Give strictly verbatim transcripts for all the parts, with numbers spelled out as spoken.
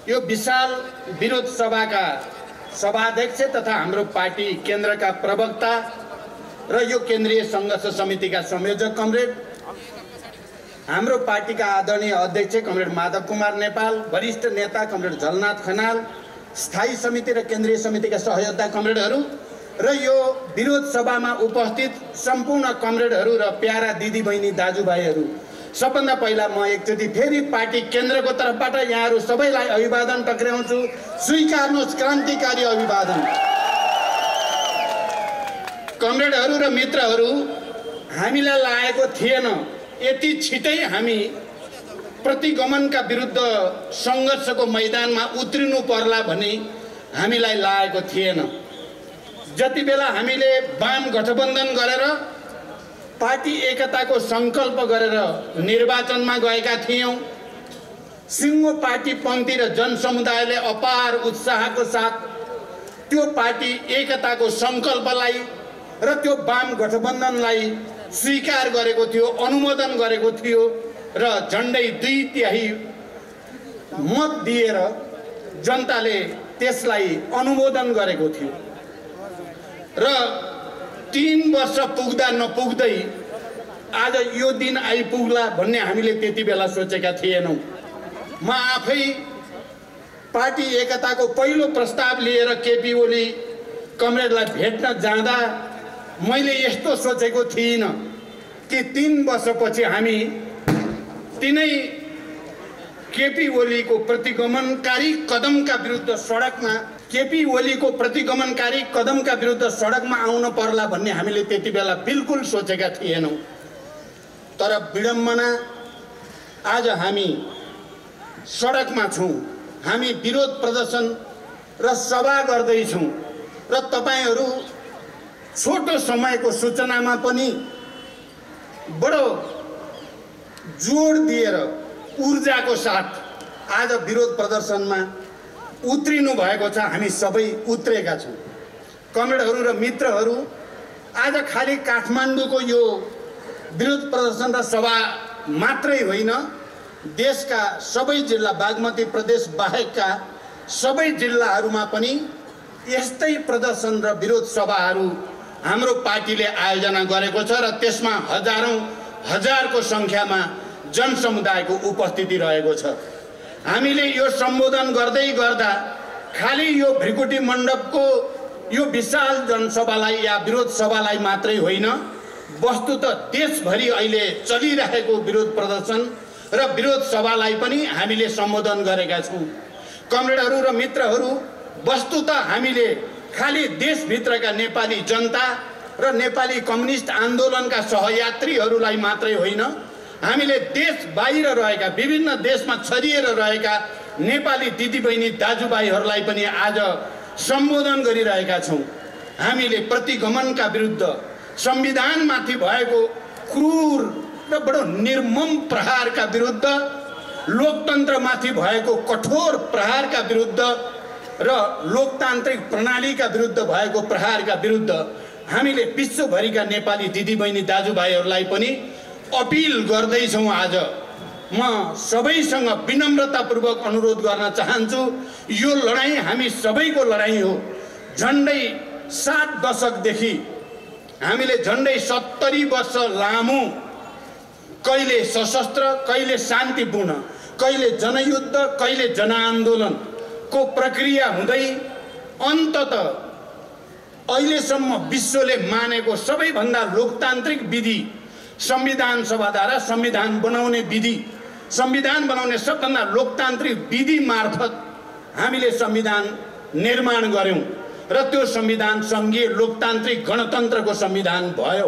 यो विशाल विरोध सभाका सभाध्यक्ष तथा हाम्रो पार्टी केन्द्रका प्रवक्ता र यो केन्द्रीय संघर्ष समितिका संयोजक कमरेड, हाम्रो पार्टीका आदरणीय अध्यक्ष कमरेड माधव कुमार नेपाल, वरिष्ठ नेता कमरेड झलनाथ खनाल, स्थायी समिति र केन्द्रीय समितिका सहयोद्धा कमरेडहरू र यो विरोध सभामा उपस्थित सम्पूर्ण कमरेडहरू र प्यारा दिदी बहिनी दाजुभाइहरू, सबभन्दा पहिला म एकचोटि फेरि पार्टी केन्द्रको तर्फबाट यहाँहरू सबैलाई अभिवादन टक्राउँछु। स्वीकार्नुहोस् क्रान्तिकारी अभिवादन। कमरेडहरू र मित्रहरू, हामीलाई लागेको थिएन यति छिटै हामी प्रतिगमनका विरुद्ध सङ्घर्षको मैदानमा उत्रिनु पर्ला भन्ने हामीलाई लागेको थिएन। जति बेला हामीले वाम गठबन्धन गरेर पार्टी एकताको संकल्प गरेर निर्वाचनमा गएका थियौं, सिङ्गो पार्टी पङ्क्ति र जनसमुदायले अपार उत्साहको साथ त्यो पार्टी एकताको संकल्पलाई र त्यो वाम गठबन्धनलाई स्वीकार गरेको थियो, अनुमोदन गरेको थियो र झन्डै दुई तिहाई मत दिएर जनताले त्यसलाई अनुमोदन गरेको थियो र तीन वर्ष पुग्दा नपुग्दै आज यो दिन आइपुग्ला भन्ने हामीले त्यति बेला सोचेका थिएनौं। म आफै पार्टी एकताको पहिलो प्रस्ताव लिएर केपी ओली कमरेडलाई भेट्न जाँदा मैले यस्तो सोचेको थिइनँ कि तीन वर्षपछि हामी तिनै केपी ओलीको प्रतिगमनकारी कदमका विरुद्ध सडकमा केपी ओलीको प्रतिगमनकारी कदमका विरुद्ध सडकमा आउन पर्ला भन्ने हामीले त्यति बेला बिल्कुल सोचेका थिएनौं। तर विडम्बना, आज हामी सडकमा छौं, हामी विरोध प्रदर्शन र सभा गर्दैछौं र तपाईहरू छोटो समयको सूचनामा पनि बडो जोड दिएर ऊर्जाको साथ आज विरोध प्रदर्शनमा उत्रिनु भएको छ। हामी सबै उत्रेका छौं। कमरेडहरू र मित्रहरू, आज खाली काठमाडौँको यो विरोध प्रदर्शन र सभा मात्रै होइन, देशका सबै जिल्ला, बागमती प्रदेश बाहेकका सबै जिल्लाहरूमा पनि यस्तै प्रदर्शन र विरोध सभाहरू हाम्रो पार्टीले आयोजना गरेको छ र त्यसमा हजारौं हजारको संख्यामा जनसमुदायको उपस्थिति रहेको छ। हामीले यो सम्बोधन गर्दै गर्दा खाली यो भ्रिकुटी मण्डपको यो विशाल जनसभालाई या विरोध सभालाई मात्रै होइन, वस्तुतः देशभरि अहिले चलिरहेको विरोध प्रदर्शन र विरोध सभालाई पनि हामीले सम्बोधन गरेका छौं। कमरेडहरू र मित्रहरू, वस्तुतः हामीले खाली देशभित्रका नेपाली जनता र नेपाली कम्युनिस्ट आन्दोलनका सहयात्रीहरूलाई मात्रै होइन, हामीले देश बाहिर रहेका, विभिन्न देशमा छरिएर रहेका नेपाली दिदीबहिनी दाजुभाइहरूलाई पनि आज सम्बोधन गरिरहेका छौं। हामीले प्रतिगमनका विरुद्ध, संविधानमाथि भएको क्रूर र बडो निर्मम प्रहारका विरुद्ध, लोकतन्त्रमाथि भएको कठोर प्रहारका विरुद्ध र लोकतान्त्रिक प्रणालीका विरुद्ध भएको प्रहारका विरुद्ध हामीले विश्वभरिका नेपाली दिदीबहिनी दाजुभाइहरूलाई पनि अपिल गर्दैछौं। आज म सबैसँग विनम्रतापूर्वक अनुरोध गर्न चाहन्छु, यो लडाईँ हामी सबैको लडाईँ हो। झन्डै सात दशकदेखि हामीले झन्डै सत्तरी वर्ष लामो कहिले सशस्त्र, कहिले शान्तिपूर्ण, कहिले जनयुद्ध, कहिले जनआन्दोलनको प्रक्रिया हुँदै अन्ततः अहिलेसम्म विश्वले मानेको सबैभन्दा लोकतान्त्रिक विधि संविधान सभाद्वारा संविधान बनाउने विधि, संविधान बनाउने सबभन्दा लोकतान्त्रिक विधि मार्फत हामीले संविधान निर्माण गर्यौं र त्यो संविधान संघीय लोकतान्त्रिक गणतन्त्रको संविधान भयो।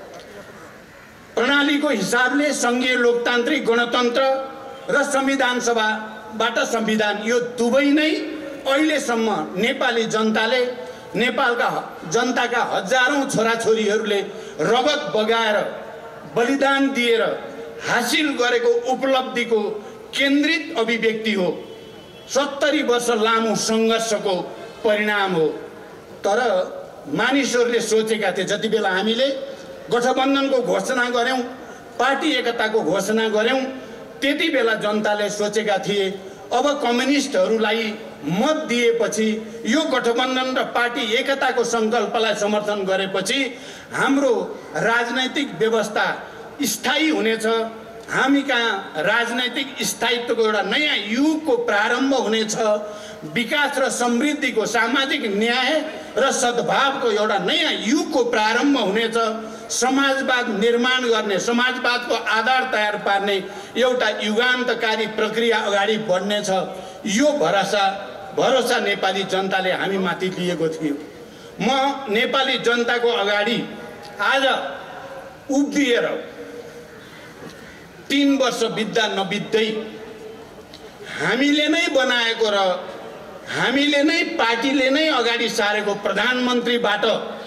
प्रणालीको हिसाबले संघीय लोकतान्त्रिक गणतन्त्र र संविधान सभाबाट संविधान, यो दुवै नै अहिलेसम्म नेपाली जनताले, नेपालका जनताका हजारौं छोराछोरीहरूले रगत बगाएर बलिदान दिएर हासिल गरेको उपलब्धिको केन्द्रित अभिव्यक्ति हो। सत्तरी वर्ष लामो सङ्घर्षको परिणाम हो। तर मानिसहरूले सोचेका थिए, जति बेला हामीले गठबन्धनको घोषणा गर्यौं, पार्टी एकताको घोषणा गर्यौं, त्यति बेला जनताले सोचेका थिए अब कम्युनिस्टहरूलाई मत दिएपछि यो गठबन्धन र पार्टी एकताको सङ्कल्पलाई समर्थन गरेपछि हाम्रो राजनैतिक व्यवस्था स्थायी हुनेछ। हामी कहाँ राजनैतिक स्थायित्वको एउटा नयाँ युगको प्रारम्भ हुनेछ। विकास र समृद्धिको, सामाजिक न्याय र सद्भावको एउटा नयाँ युगको प्रारम्भ हुनेछ। समाजवाद निर्माण गर्ने, समाजवादको आधार तयार पार्ने एउटा युगान्तकारी प्रक्रिया अगाडि बढ्नेछ। यो भरोसा भरोसा नेपाली जनताले हामी माथि लिएको थियो। म नेपाली जनताको अगाडि आज उभिएर तीन वर्ष बित्दा नबित्दै हामीले नै बनाएको र हामीले नै पार्टीले नै अगाडि सारेको प्रधानमन्त्रीबाट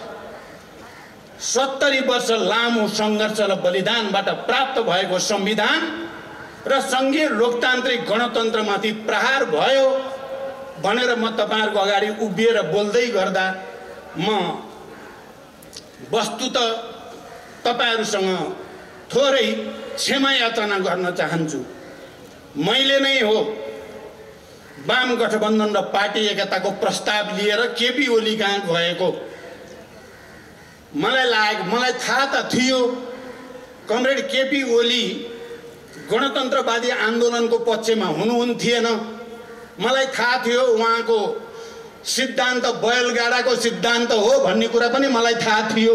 सत्तरी वर्ष लामो सङ्घर्ष र बलिदानबाट प्राप्त भएको संविधान र सङ्घीय लोकतान्त्रिक गणतन्त्रमाथि प्रहार भयो भनेर म तपाईहरुको अगाडि उभिएर बोल्दै गर्दा म वस्तुतः तपाईहरुसँग थोरै क्षमा याचना गर्न चाहन्छु। मैले नै हो वाम गठबन्धन र पार्टी एकताको प्रस्ताव लिएर केपी ओली कहाँ गएको। मलाई लाग्यो, मलाई थाहा त थियो कमरेड केपी ओली गणतन्त्रवादी आन्दोलनको पक्षमा हुनुहुन्थेन। मलाई थाहा थियो उहाँको सिद्धान्त बैलगाडाको सिद्धान्त हो भन्ने कुरा पनि मलाई थाहा थियो।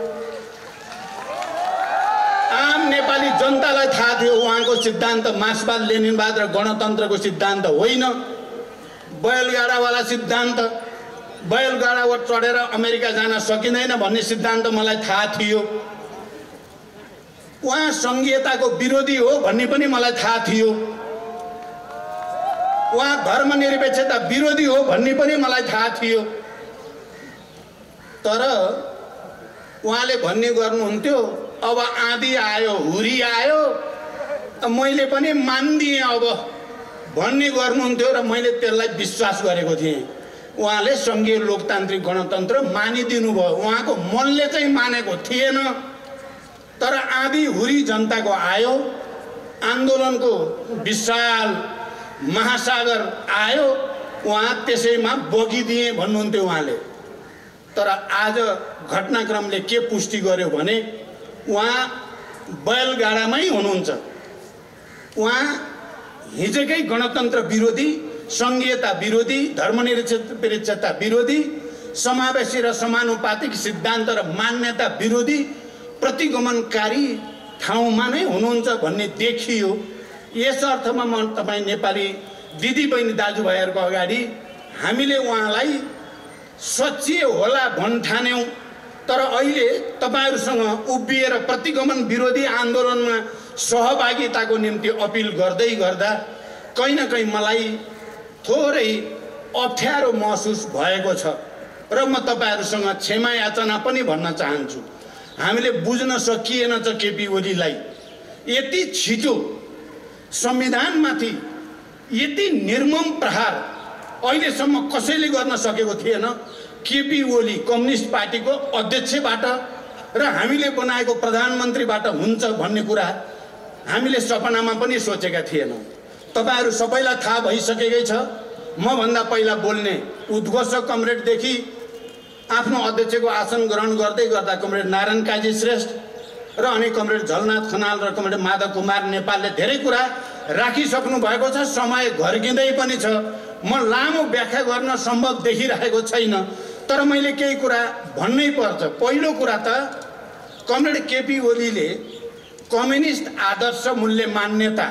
आम नेपाली जनतालाई थाहा थियो उहाँको सिद्धान्त मार्क्सवाद लेनिनवाद र गणतन्त्रको सिद्धान्त होइन, बैलगाडावाला सिद्धान्त। बैलगाडाबाट चढेर अमेरिका जान सकिँदैन भन्ने सिद्धान्त मलाई थाहा थियो। उहाँ संघीयताको विरोधी हो भन्ने पनि मलाई थाहा थियो। उहाँ धर्मनिरपेक्षता विरोधी हो भन्ने पनि मलाई थाहा थियो। तर उहाँले भन्ने गर्नुहुन्थ्यो अब आँधी आयो, हुरी आयो, मैले पनि मान्दिएँ अब भन्ने गर्नुहुन्थ्यो र मैले त्यसलाई विश्वास गरेको थिएँ। उहाँले सङ्घीय लोकतान्त्रिक गणतन्त्र मानिदिनु भयो, उहाँको मनले चाहिँ मानेको थिएन। तर आँधी हुरी जनताको आयो, आन्दोलनको विशाल महासागर आयो, उहाँ त्यसैमा बगिदिए भन्नुहुन्थ्यो उहाँले। तर आज घटनाक्रमले के पुष्टि गर्यो भने उहाँ बैलगाडामै हुनुहुन्छ। उहाँ हिजोकै गणतन्त्र विरोधी, संघीयता विरोधी, धर्मनिरपेक्षता विरोधी, समावेशी र समानुपातिक सिद्धान्त र मान्यता विरोधी, प्रतिगमनकारी ठाउँमा नै हुनुहुन्छ भन्ने देखियो। यस अर्थमा म तपाईँ नेपाली दिदीबहिनी दाजुभाइहरूको अगाडि हामीले उहाँलाई सच्चिए होला भन्ठान्यौँ। तर अहिले तपाईहरुसँग उभिएर प्रतिगमन विरोधी आन्दोलनमा सहभागिताको निम्ति अपिल गर्दै गर्दा कहीँ न कहीँ मलाई थोरै अप्ठ्यारो महसुस भएको छ र म तपाईहरुसँग क्षमा याचना पनि भन्न चाहन्छु। हामीले बुझ्न सकिएन छ केपी ओलीलाई यति छिटो संविधानमाथि यति निर्मम प्रहार अहिलेसम्म कसैले गर्न सकेको थिएन। केपी ओली कम्युनिस्ट पार्टीको अध्यक्षबाट र हामीले बनाएको प्रधानमन्त्रीबाट हुन्छ भन्ने कुरा हामीले सपनामा पनि सोचेका थिएनौँ। तपाईहरु सबैलाई थाहा भइसकेकै छ। म भन्दा पहिला बोल्ने उद्घोषक कमरेडदेखि आफ्नो अध्यक्षको आसन ग्रहण गर्दै गर्दा कमरेड नारायण काजी श्रेष्ठ र अनि कमरेड झलनाथ खनाल र कमरेड माधव कुमार नेपालले धेरै कुरा राखिसक्नु भएको छ। समय घर्किँदै पनि छ। म लामो व्याख्या गर्न सम्भव देखिरहेको छैन, तर मैले केही कुरा भन्नै पर्छ। पहिलो कुरा त कमरेड केपी ओलीले कम्युनिस्ट आदर्श मूल्य मान्यता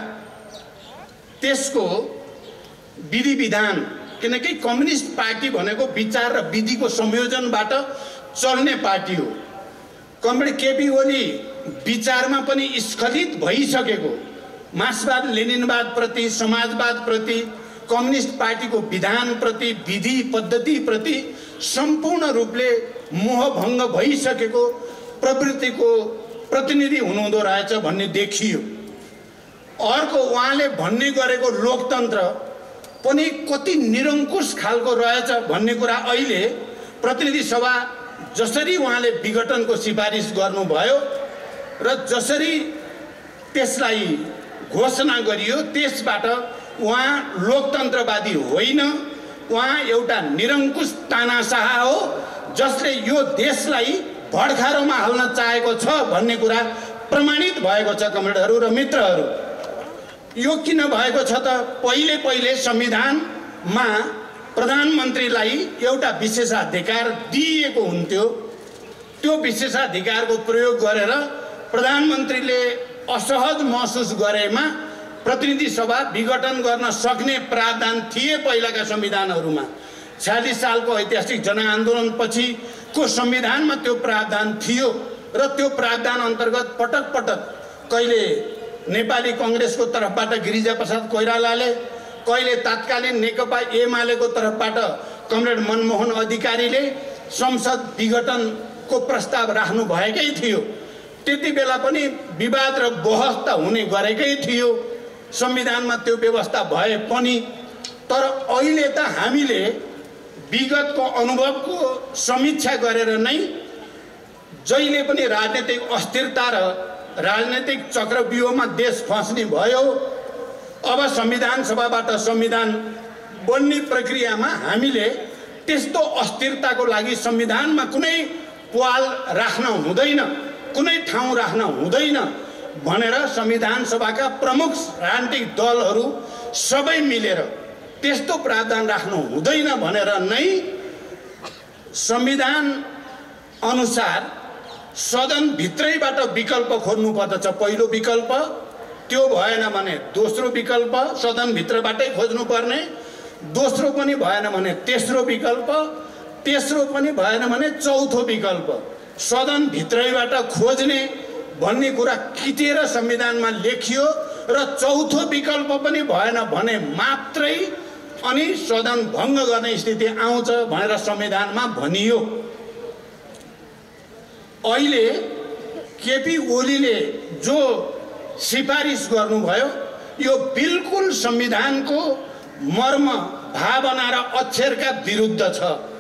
त्यसको विधि विधान, किनकि कम्युनिस्ट पार्टी भनेको विचार र विधिको संयोजनबाट चल्ने पार्टी हो। कमरेड केपी ओली विचारमा पनि स्खलित भइसकेको, मार्क्सवाद लेनिनवाद प्रति, समाजवाद प्रति, कम्युनिस्ट पार्टीको विधान प्रति, विधि पद्धति प्रति सम्पूर्ण रूपले मोहभङ्ग भइसकेको प्रवृत्तिको प्रतिनिधि हुनुहुँदो रहेछ भन्ने देखियो। अर्को उहाँले भन्ने गरेको लोकतन्त्र पनि कति निरङ्कुश खालको रहेछ भन्ने कुरा अहिले प्रतिनिधि सभा जसरी उहाँले विघटनको सिफारिस गर्नुभयो र जसरी त्यसलाई घोषणा गरियो त्यसबाट उहाँ लोकतन्त्रवादी होइन, उहाँ एउटा निरङ्कुश तानाशाह हो जसले यो देशलाई भडखारोमा हाल्न चाहेको छ भन्ने कुरा प्रमाणित भएको छ। कमरेडहरू र मित्रहरू, यो किन भएको छ त पहिले पहिले संविधानमा प्रधानमन्त्रीलाई एउटा विशेषाधिकार दिइएको हुन्थ्यो। त्यो विशेषाधिकारको प्रयोग गरेर प्रधानमन्त्रीले असहज महसुस गरेमा प्रतिनिधि सभा विघटन गर्न सक्ने प्रावधान थिए पहिलाका संविधानहरूमा। छयालिस सालको ऐतिहासिक जनआन्दोलनपछिको संविधानमा त्यो प्रावधान थियो र त्यो प्रावधान अन्तर्गत पटक पटक कहिले नेपाली कांग्रेसको तर्फबाट गिरिजाप्रसाद कोइरालाले, कहिले तत्कालीन नेकपा एमालेको तर्फबाट कमरेड मनमोहन अधिकारीले संसद विघटनको प्रस्ताव राख्नु भएकै थियो। त्यति बेला पनि विवाद र बहस त हुने गरेकै थियो, संविधानमा त्यो व्यवस्था भए पनि। तर अहिले त हामीले विगतको अनुभवको समीक्षा गरेर नै जहिले पनि राजनीतिक अस्थिरता र राजनीतिक चक्रव्यूहमा देश फस्ने भयो। अब संविधान सभाबाट संविधान बन्ने प्रक्रियामा हामीले त्यस्तो अस्थिरताको लागि संविधानमा कुनै पाल राख्न हुँदैन, कुनै ठाउँ राख्न हुँदैन भनेर संविधान सभाका प्रमुख राजनीतिक दलहरू सबै मिलेर त्यस्तो प्रावधान राख्नु हुँदैन भनेर नै संविधान अनुसार सदन भित्रैबाट विकल्प खोज्नु पर्दछ। पहिलो विकल्प, त्यो भएन भने दोस्रो विकल्प सदन भित्रबाटै खोज्नु पर्ने, दोस्रो पनि भएन भने तेस्रो विकल्प, तेस्रो पनि भएन भने चौथो विकल्प सदन भित्रैबाट खोज्ने भन्ने कुरा किटेर संविधानमा लेखियो र चौथो विकल्प पनि भएन भने मात्रै अनि सदन भङ्ग गर्ने स्थिति आउँछ भनेर संविधानमा भनियो। अहिले केपी ओलीले जो सिफारिस गर्नुभयो यो बिल्कुल संविधानको मर्म, भावना र अक्षरका विरुद्ध छ।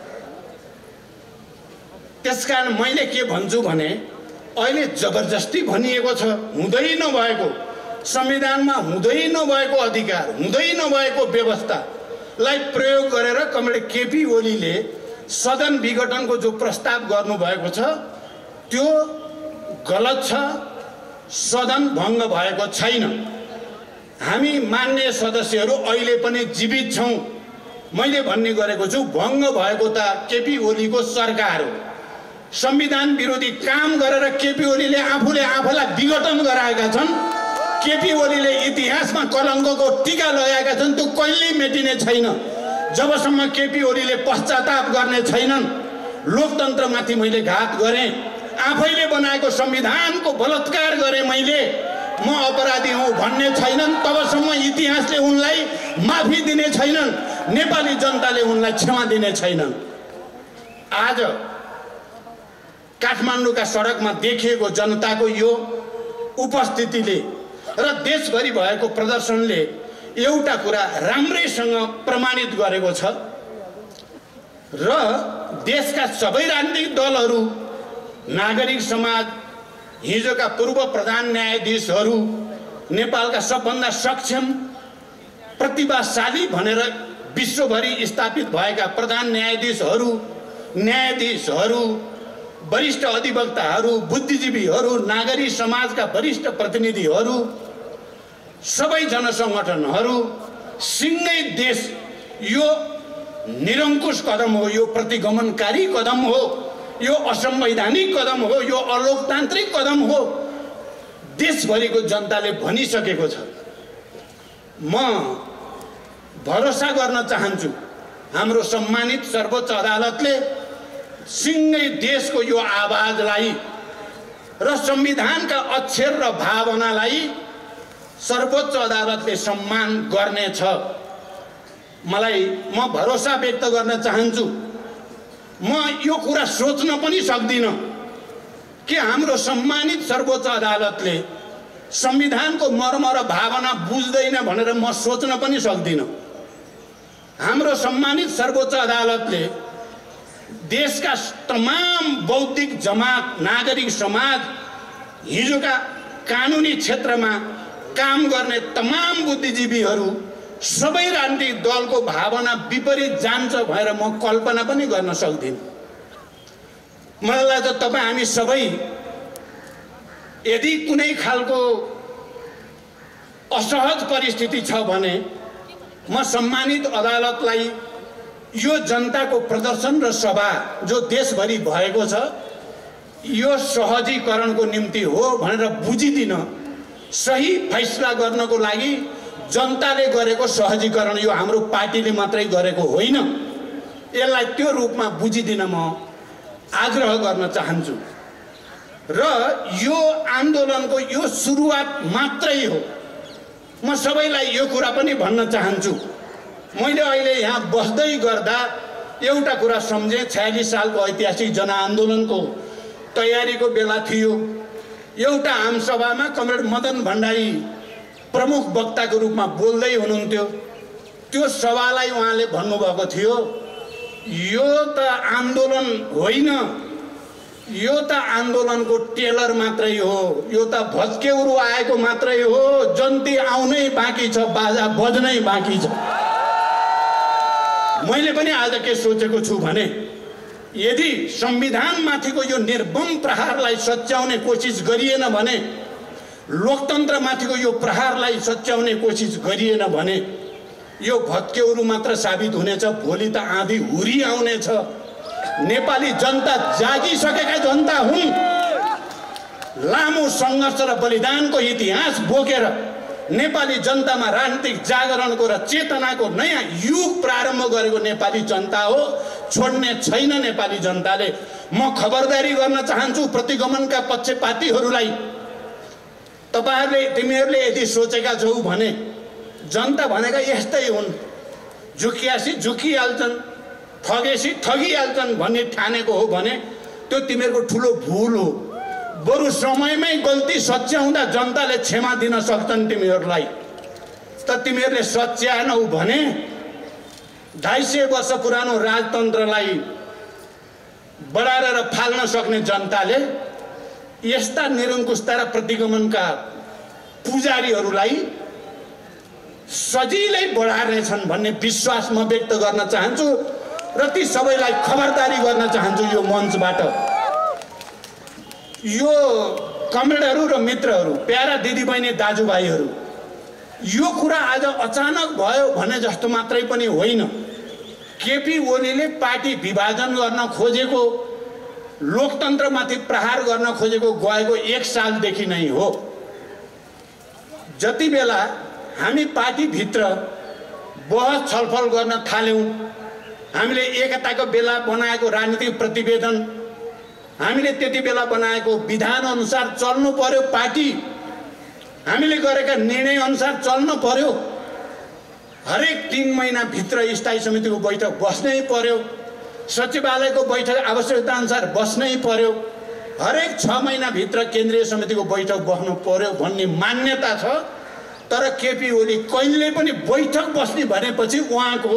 त्यसकारण मैले के भन्छु भने अहिले जबरजस्ती भनिएको छ, हुँदै नभएको संविधानमा हुँदै नभएको अधिकार, हुँदै नभएको व्यवस्थालाई प्रयोग गरेर कमरेड केपी ओलीले सदन विघटनको जो प्रस्ताव गर्नुभएको छ त्यो गलत छ। सदन भङ्ग भएको छैन। हामी मान्य सदस्यहरू अहिले पनि जीवित छौँ। मैले भन्ने गरेको छु भङ्ग भएको त केपी ओलीको सरकार हो। संविधान विरोधी काम गरेर केपी ओलीले आफूले आफूलाई विघटन गराएका छन्। केपी ओलीले इतिहासमा कलङ्कको टीका लगाएका छन्, त्यो कहिल्यै मेटिने छैन जबसम्म केपी ओलीले पश्चाताप गर्ने छैनन्। लोकतन्त्रमाथि मैले घात गरेँ, आफैले बनाएको संविधानको बलात्कार गरेँ मैले, म अपराधी हुँ भन्ने छैनन् तबसम्म इतिहासले उनलाई माफी दिने छैनन्, नेपाली जनताले उनलाई क्षमा दिने छैनन्। आज काठमाडौँका सडकमा देखिएको जनताको यो उपस्थितिले र देशभरि भएको प्रदर्शनले एउटा कुरा राम्रैसँग प्रमाणित गरेको छ र देशका सबै राजनीतिक दलहरू, नागरिक समाज, हिजोका पूर्व प्रधान न्यायाधीशहरू, नेपालका सबभन्दा सक्षम प्रतिभाशाली भनेर विश्वभरि स्थापित भएका प्रधान न्यायाधीशहरू, न्यायाधीशहरू, वरिष्ठ अधिवक्ताहरू, बुद्धिजीवीहरू, नागरिक समाजका वरिष्ठ प्रतिनिधिहरू, सबै जनसङ्गठनहरू सिंगै देश यो निरङ्कुश कदम हो, यो प्रतिगमनकारी कदम हो, यो असंवैधानिक कदम हो, यो अलोकतान्त्रिक कदम हो देशभरिको जनताले भनिसकेको छ। म भरोसा गर्न चाहन्छु हाम्रो सम्मानित सर्वोच्च अदालतले सिंगै देशको यो आवाजलाई र संविधानका अक्षर र भावनालाई सर्वोच्च अदालतले सम्मान गर्नेछ। मलाई म भरोसा व्यक्त गर्न चाहन्छु। म यो कुरा सोच्न पनि सक्दिनँ कि हाम्रो सम्मानित सर्वोच्च अदालतले संविधानको मर्म र भावना बुझ्दैन भनेर म सोच्न पनि सक्दिनँ। हाम्रो सम्मानित सर्वोच्च अदालतले देशका तमाम बौद्धिक जमात, नागरिक समाज, हिजोका कानुनी क्षेत्रमा काम गर्ने तमाम बुद्धिजीवीहरू सबै राजनीतिक दलको भावना विपरीत जान्छ भनेर म कल्पना पनि गर्न सक्दिनँ। मलाई लाग्छ तपाईँ हामी सबै यदि कुनै खालको असहज परिस्थिति छ भने म सम्मानित अदालतलाई यो जनताको प्रदर्शन र सभा जो देशभरि भएको छ यो सहजीकरणको निम्ति हो भनेर बुझिदिन, सही फैसला गर्नको लागि जनताले गरेको सहजीकरण यो हाम्रो पार्टीले मात्रै गरेको होइन, यसलाई त्यो रूपमा बुझिदिन म आग्रह गर्न चाहन्छु। र यो आन्दोलनको यो सुरुवात मात्रै हो। म सबैलाई यो कुरा पनि भन्न चाहन्छु, मैले अहिले यहाँ बस्दै गर्दा एउटा कुरा सम्झेँ। छयालिस सालको ऐतिहासिक जनआन्दोलनको तयारीको बेला थियो। एउटा आमसभामा कमरेड मदन भण्डारी प्रमुख वक्ताको रूपमा बोल्दै हुनुहुन्थ्यो। त्यो सभालाई उहाँले भन्नुभएको थियो, यो त आन्दोलन होइन, यो त आन्दोलनको टेलर मात्रै हो, यो त भत्केउरो आएको मात्रै हो, जन्ती आउनै बाँकी छ, बाजा बज्नै बाँकी छ। मैले पनि आज के सोचेको छु भने यदि संविधानमाथिको यो निर्मम प्रहारलाई सच्याउने कोसिस गरिएन भने, लोकतन्त्रमाथिको यो प्रहारलाई सच्याउने कोसिस गरिएन भने यो भत्केउरो मात्र साबित हुनेछ। भोलि त आँधी हुरी आउनेछ। नेपाली जनता जागिसकेका जनता हुन्। लामो सङ्घर्ष र बलिदानको इतिहास बोकेर नेपाली जनतामा राजनीतिक जागरणको र चेतनाको नयाँ युग प्रारम्भ गरेको नेपाली जनता हो। छोड्ने छैन नेपाली जनताले। म खबरदारी गर्न चाहन्छु प्रतिगमनका पक्षपातीहरूलाई, तपाईहरुले तिमीहरूले यदि सोचेका छौ भने जनता भनेका यस्तै हुन्, झुकियासी झुकिहाल्छन्, ठगेसी ठगिहाल्छन् भन्ने ठानेको हो भने त्यो तिमीहरूको ठुलो भुल हो। बरु समयमै गल्ती सच्याउँदा जनताले क्षमा दिन सक्छन् तिमीहरूलाई। त तिमीहरूले सच्याएनौ भने ढाई सय वर्ष पुरानो राजतन्त्रलाई बढाएर र फाल्न सक्ने जनताले यस्ता निरङ्कुशता र प्रतिगमनका पुजारीहरूलाई सजिलै बढार्नेछन् भन्ने विश्वास म व्यक्त गर्न चाहन्छु र ती सबैलाई खबरदारी गर्न चाहन्छु यो मञ्चबाट। यो कमरेडहरू र मित्रहरू, प्यारा दिदीबहिनी दाजुभाइहरू, यो कुरा आज अचानक भयो भने जस्तो मात्रै पनि होइन। केपी ओलीले पार्टी विभाजन गर्न खोजेको, लोकतन्त्रमाथि प्रहार गर्न खोजेको गएको एक सालदेखि नै हो। जति बेला हामी पार्टीभित्र बहस छलफल गर्न थाल्यौँ, हामीले एकताको बेला बनाएको राजनीतिक प्रतिवेदन, हामीले त्यति बेला बनाएको विधान अनुसार चल्नु पर्यो, पार्टी हामीले गरेका निर्णय अनुसार चल्नु पर्यो। हरेक तीन महिना भित्र स्थायी समितिको बैठक बस्नै पर्यो, सचिवालयको बैठक आवश्यकता अनुसार बस्नै पर्यो, हरेक छ महिना भित्र केन्द्रीय समितिको बैठक बस्नु पर्यो भन्ने मान्यता छ। तर केपी ओली कहिले पनि बैठक बस्ने भनेपछि उहाँको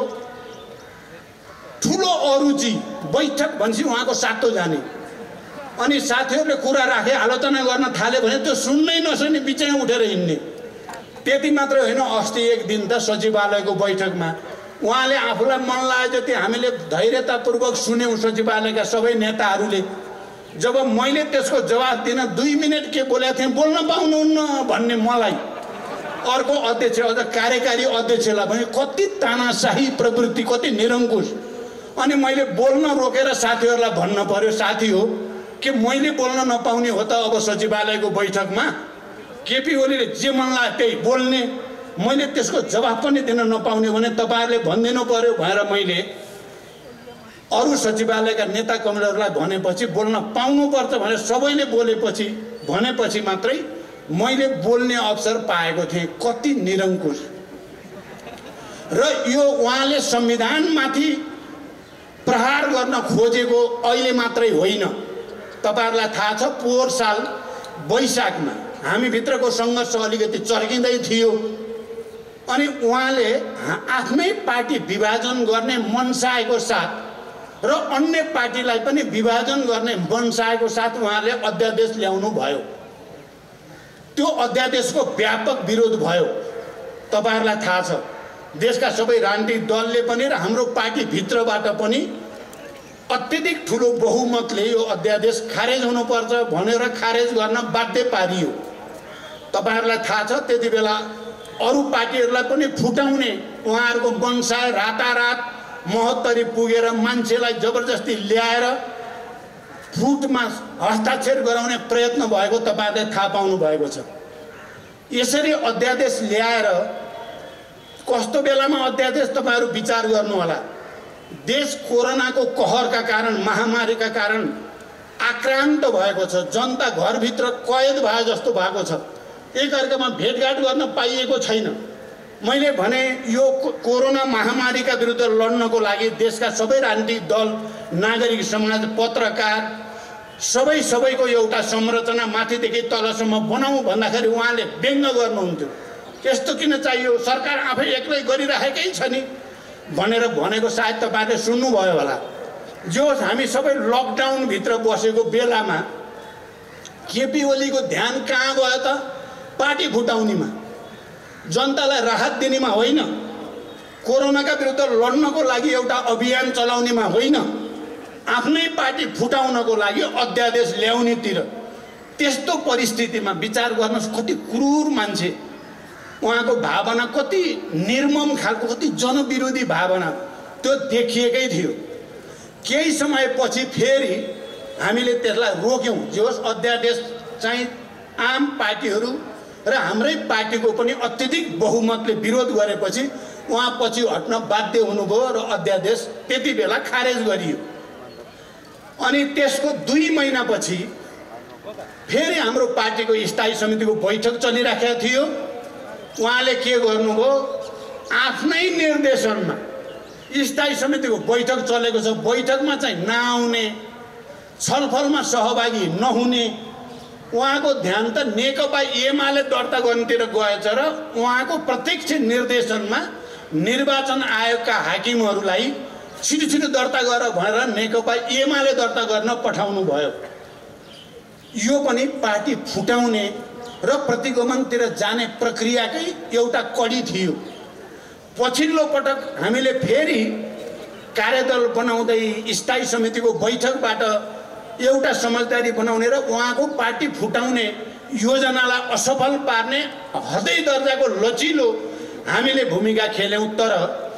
ठुलो अरुचि, बैठक भनेपछि उहाँको सातो जाने, अनि साथीहरूले कुरा राखे आलोचना गर्न थाले भने त्यो सुन्नै नसुन्ने बिचैमा उठेर हिँड्ने। त्यति मात्रै होइन, अस्ति एक दिन त सचिवालयको बैठकमा उहाँले आफूलाई मन लागे जति हामीले धैर्यतापूर्वक सुन्यौँ सचिवालयका सबै नेताहरूले। जब मैले त्यसको जवाफ दिन दुई मिनट के बोलेको थिएँ, बोल्न पाउनुहुन्न भन्ने मलाई अर्को अध्यक्ष, अझ कार्यकारी अध्यक्षलाई भने कति तानाशाही प्रवृत्ति, कति निरङ्कुश। अनि मैले बोल्न रोकेर साथीहरूलाई भन्न पर्यो, साथी हो कि मैले बोल्न नपाउने हो त अब सचिवालयको बैठकमा? केपी ओलीले जे मन लाग्यो त्यही बोल्ने, मैले त्यसको जवाफ पनि दिन नपाउने भने तपाईँहरूले भनिदिनु पर्यो भनेर मैले अरू सचिवालयका नेता कमरेडहरूलाई भनेपछि बोल्न पाउनुपर्छ भनेर सबैले बोलेपछि भनेपछि मात्रै मैले बोल्ने अवसर पाएको थिएँ। कति निरङ्कुश। र यो उहाँले संविधानमाथि प्रहार गर्न खोजेको अहिले मात्रै होइन। तपाईहरुलाई थाहा छ, पोहोर साल वैशाखमा हामीभित्रको सङ्घर्ष अलिकति चर्किँदै थियो, अनि उहाँले आफ्नै पार्टी विभाजन गर्ने मनसाएको साथ र अन्य पार्टीलाई पनि विभाजन गर्ने मनसाएको साथ उहाँले अध्यादेश ल्याउनु भयो। त्यो अध्यादेशको व्यापक विरोध भयो। तपाईहरुलाई थाहा छ, देशका सबै राजनीतिक दलले पनि र हाम्रो पार्टीभित्रबाट पनि अत्यधिक ठुलो बहुमतले यो अध्यादेश खारेज हुनुपर्छ भनेर खारेज गर्न बाध्य पारियो। तपाईहरुलाई थाहा छ त्यति बेला अरु पार्टीहरुलाई पनि फुटाउने उहाँहरुको मनसाय रातारात महोत्तरी पुगेर मान्छेलाई जबरजस्ती ल्याएर फुटमा हस्ताक्षर गराउने प्रयत्न भएको तपाईहरुले थाहा पाउनु भएको छ। यसरी अध्यादेश ल्याएर कस्तो बेलामा अध्यादेश तपाईहरु विचार गर्नु होला। देश कोरोनाको कहरका कारण महामारीका कारण आक्रान्त भएको छ। जनता घरभित्र कैद भए जस्तो भएको छ। एकअर्कामा भेटघाट गर्न पाइएको छैन। मैले भने यो कोरोना महामारीका विरुद्ध लड्नको लागि देशका सबै राजनीतिक दल, नागरिक समाज, पत्रकार सबै सबैको एउटा संरचना माथिदेखि तलसम्म बनाऊ भन्दाखेरि उहाँले व्यङ्ग गर्नुहुन्थ्यो। यस्तो किन चाहियो, सरकार आफै एक्लै गरिराखेकै छ नि भनेर भनेको सायद तपाईहरुले सुन्नुभयो होला। जो हामी सबै लकडाउन भित्र बसेको बेलामा केपी ओलीको ध्यान कहाँ गयो त? पार्टी फुटाउनेमा, जनतालाई राहत दिनेमा होइन, कोरोनाका विरुद्ध लड्नको लागि एउटा अभियान चलाउनेमा होइन, आफ्नै पार्टी फुटाउनको लागि अध्यादेश ल्याउनेतिर। त्यस्तो परिस्थितिमा विचार गर्नुहोस् कति क्रूर मान्छे, उहाँको भावना कति निर्मम खालको, कति जनविरोधी भावना त्यो देखिएकै थियो। केही समयपछि फेरि हामीले त्यसलाई रोक्यौं। जे होस् अध्यादेश चाहिँ आम पार्टीहरू र हाम्रै पार्टीको पनि अत्यधिक बहुमतले विरोध गरेपछि उहाँ पछि हट्न बाध्य हुनुभयो र अध्यादेश त्यति बेला खारेज गरियो। अनि त्यसको दुई महिनापछि फेरि हाम्रो पार्टीको स्थायी समितिको बैठक चलिराखेको थियो। उहाँले के गर्नुभयो, आफ्नै निर्देशनमा स्थायी समितिको बैठक चलेको छ, बैठकमा चाहिँ नआउने, छलफलमा सहभागी नहुने, उहाँको ध्यान त नेकपा एमाले दर्ता गर्नेतिर गएछ र उहाँको प्रत्यक्ष निर्देशनमा निर्वाचन आयोगका हाकिमहरूलाई छिटो छिटो दर्ता गर भनेर नेकपा एमाले दर्ता गर्न पठाउनु भयो। यो पनि पार्टी फुटाउने र प्रतिगमनतिर जाने प्रक्रियाकै एउटा कडी थियो। पछिल्लो पटक हामीले फेरि कार्यदल बनाउँदै स्थायी समितिको बैठकबाट एउटा समझदारी बनाउने र उहाँको पार्टी फुटाउने योजनालाई असफल पार्ने हृदय दर्जाको लचिलो हामीले भूमिका खेल्यौं। तर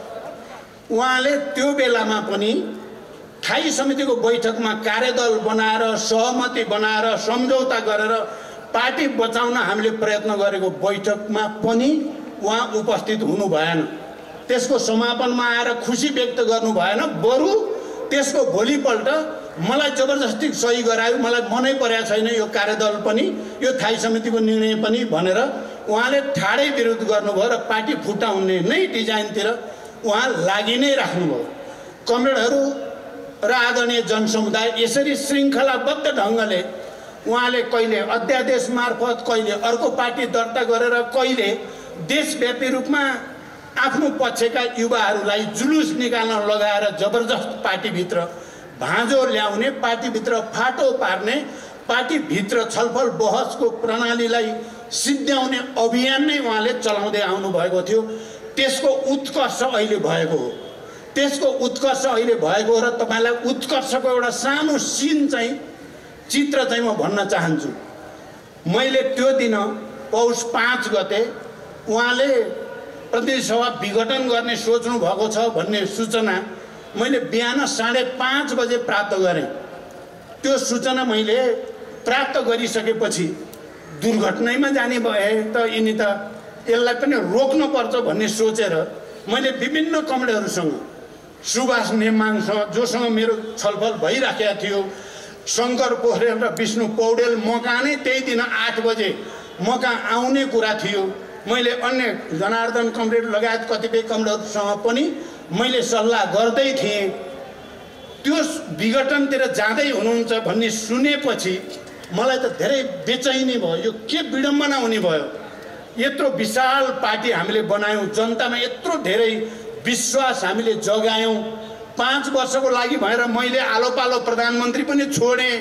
उहाँले त्यो बेलामा पनि स्थायी समितिको बैठकमा कार्यदल बनाएर, सहमति बनाएर, सम्झौता गरेर पार्टी बचाउन हामीले प्रयत्न गरेको बैठकमा पनि उहाँ उपस्थित हुनु भएन। त्यसको समापनमा आएर खुसी व्यक्त गर्नु भएन, बरु त्यसको भोलिपल्ट मलाई जबरजस्ती सही गरायो, मलाई मनै परेको छैन यो कार्यदल पनि, यो स्थायी समितिको निर्णय पनि भनेर उहाँले ठाडै विरोध गर्नुभयो र पार्टी फुटाउने नै डिजाइनतिर उहाँ लागि नै राख्नुभयो। कमरेडहरू र आदरणीय जनसमुदाय यसरी श्रृङ्खलाबद्ध ढङ्गले उहाँले कहिले अध्यादेश मार्फत, कहिले अर्को पार्टी दर्ता गरेर, कहिले देशव्यापी रूपमा आफ्नो पक्षका युवाहरूलाई जुलुस निकाल्न लगाएर जबरजस्त पार्टीभित्र भाँजो ल्याउने, पार्टीभित्र फाटो पार्ने, पार्टीभित्र छलफल बहसको प्रणालीलाई सिद्ध्याउने अभियान नै उहाँले चलाउँदै आउनु भएको थियो। त्यसको उत्कर्ष अहिले भएको हो। त्यसको उत्कर्ष अहिले भएको हो र तपाईलाई उत्कर्षको एउटा सानो सिन चाहिँ, चित्र चाहिँ म भन्न चाहन्छु। मैले त्यो दिन पौष पाँच गते उहाँले प्रतिनिधि सभा विघटन गर्ने सोच्नु भएको छ भन्ने सूचना मैले बिहान साढे पाँच बजे प्राप्त गरेँ। त्यो सूचना मैले प्राप्त गरिसकेपछि दुर्घटनामा जाने भए त यिनी त यसलाई पनि रोक्न पर्छ भन्ने सोचेर मैले विभिन्न कमरेडहरूसँग, सुभाष नेमाङसँग जोसँग मेरो छलफल भइराखेको थियो, शङ्कर पोखरेल र विष्णु पौडेल मका नै त्यही दिन आठ बजे मका आउने कुरा थियो। मैले अन्य जनार्दन कमरेड लगायत कतिपय कमरेडहरूसँग पनि मैले सल्लाह गर्दै थिएँ। त्यो विघटनतिर जाँदै हुनुहुन्छ भन्ने सुनेपछि मलाई त धेरै बेचैनी भयो। यो के विडम्बना हुने भयो। यत्रो विशाल पार्टी हामीले बनायौँ, जनतामा यत्रो धेरै विश्वास हामीले जगायौँ। पाँच वर्षको लागि भएर मैले आलो पालो प्रधानमन्त्री पनि छोडेँ।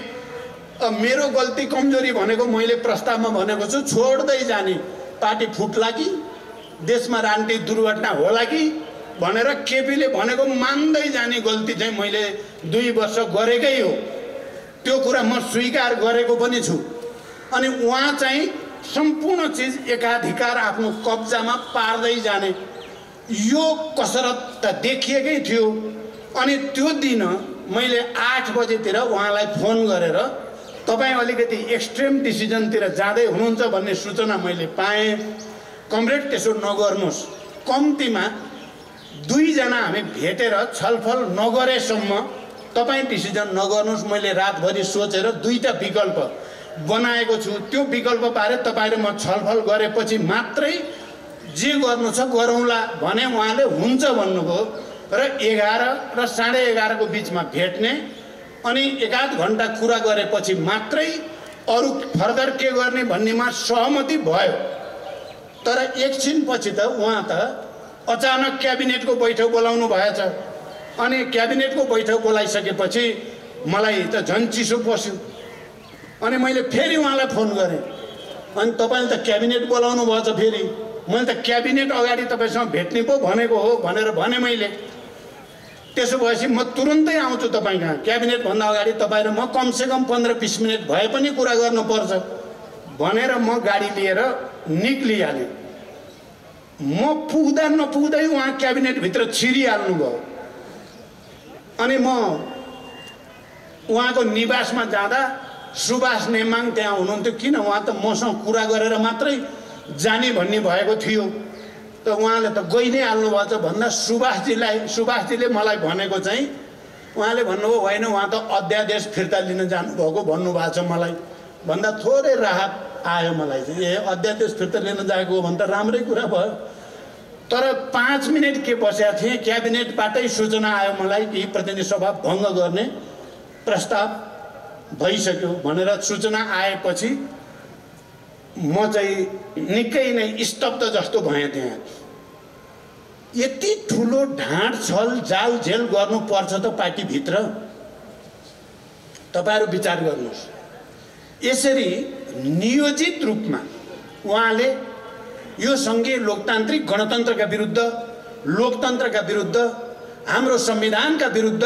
मेरो गल्ती कमजोरी भनेको मैले प्रस्तावमा भनेको छु, छोड्दै जाने। पार्टी फुट्ला कि देशमा राजनीतिक दुर्घटना होला कि भनेर केपीले भनेको मान्दै जाने गल्ती चाहिँ मैले दुई वर्ष गरेकै हो। त्यो कुरा म स्वीकार गरेको पनि छु। अनि उहाँ चाहिँ सम्पूर्ण चिज एकाधिकार आफ्नो कब्जामा पार्दै जाने यो कसरत त देखिएकै थियो। अनि त्यो दिन मैले आठ बजेतिर उहाँलाई फोन गरेर तपाईँ अलिकति एक्सट्रिम डिसिजनतिर जाँदै हुनुहुन्छ भन्ने सूचना मैले पाएँ। कमरेड त्यसो नगर्नुहोस्, कम्तीमा दुईजना हामी भेटेर छलफल नगरेसम्म तपाईँ डिसिजन नगर्नुहोस्। मैले रातभरि सोचेर दुईटा विकल्प बनाएको छु। त्यो विकल्पबारे तपाईँ र म छलफल गरेपछि मात्रै जे गर्नु छ गरौँला भने उहाँले हुन्छ भन्नुभयो र एघार र साढे एघारको बिचमा भेट्ने अनि एकाध घन्टा कुरा गरेपछि मात्रै अरू फर्दर के गर्ने भन्नेमा सहमति भयो। तर एकछिनपछि त उहाँ त अचानक क्याबिनेटको बैठक बोलाउनु भएछ। अनि क्याबिनेटको बैठक बोलाइसकेपछि मलाई त झन् चिसो पस्यो। अनि मैले फेरि उहाँलाई फोन गरेँ, अनि तपाईँले त क्याबिनेट बोलाउनु भएछ फेरि। मैले त क्याबिनेट अगाडि तपाईँसँग भेट्ने पो भनेको हो भनेर भने मैले। त्यसो भएपछि म तुरुन्तै आउँछु तपाईँ कहाँ। क्याबिनेटभन्दा अगाडि तपाईँ र म कमसेकम पन्ध्र बिस मिनट भए पनि कुरा गर्नुपर्छ भनेर म गाडी लिएर निक्लिहालेँ। म पुग्दा नपुग्दै उहाँ क्याबिनेटभित्र छिरिहाल्नु भयो। अनि म उहाँको निवासमा जाँदा सुभाष नेमाङ त्यहाँ हुनुहुन्थ्यो। किन उहाँ त मसँग कुरा गरेर मात्रै जाने भन्ने भएको थियो, त उहाँले त गइ नै हाल्नु भएछ भन्दा सुभाषजीलाई सुभाषजीले मलाई भनेको चाहिँ उहाँले भन्नुभयो होइन उहाँ त अध्यादेश फिर्ता लिन जानुभएको भन्नुभएको छ मलाई भन्दा थोरै राहत आयो मलाई चाहिँ। ए अध्यादेश फिर्ता लिन जाएको हो भने त राम्रै कुरा भयो। तर पाँच मिनट के बसेका थिएँ, क्याबिनेटबाटै सूचना आयो मलाई कि प्रतिनिधि सभा भङ्ग गर्ने प्रस्ताव भइसक्यो भनेर सूचना आएपछि म चाहिँ निकै नै स्तब्ध जस्तो भएँ। त्यहाँ यति ठुलो ढाँड छल जाल झेल गर्नुपर्छ त पार्टीभित्र? तपाईँहरू विचार गर्नुहोस्। यसरी नियोजित रूपमा उहाँले यो सङ्घीय लोकतान्त्रिक गणतन्त्रका विरुद्ध, लोकतन्त्रका विरुद्ध, हाम्रो संविधानका विरुद्ध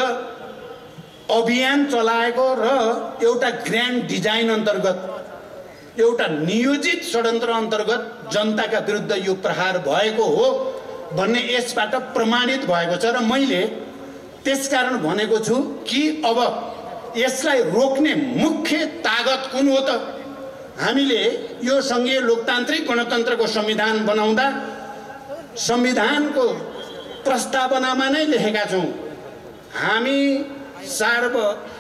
अभियान चलाएको र एउटा ग्रान्ड डिजाइन अन्तर्गत, एउटा नियोजित षड्यन्त्र अन्तर्गत जनताका विरुद्ध यो प्रहार भएको हो भन्ने यसबाट प्रमाणित भएको छ। र मैले त्यसकारण भनेको छु कि अब यसलाई रोक्ने मुख्य तागत कुन हो त? हामीले यो सङ्घीय लोकतान्त्रिक गणतन्त्रको संविधान बनाउँदा संविधानको प्रस्तावनामा नै लेखेका छौँ हामी सार्व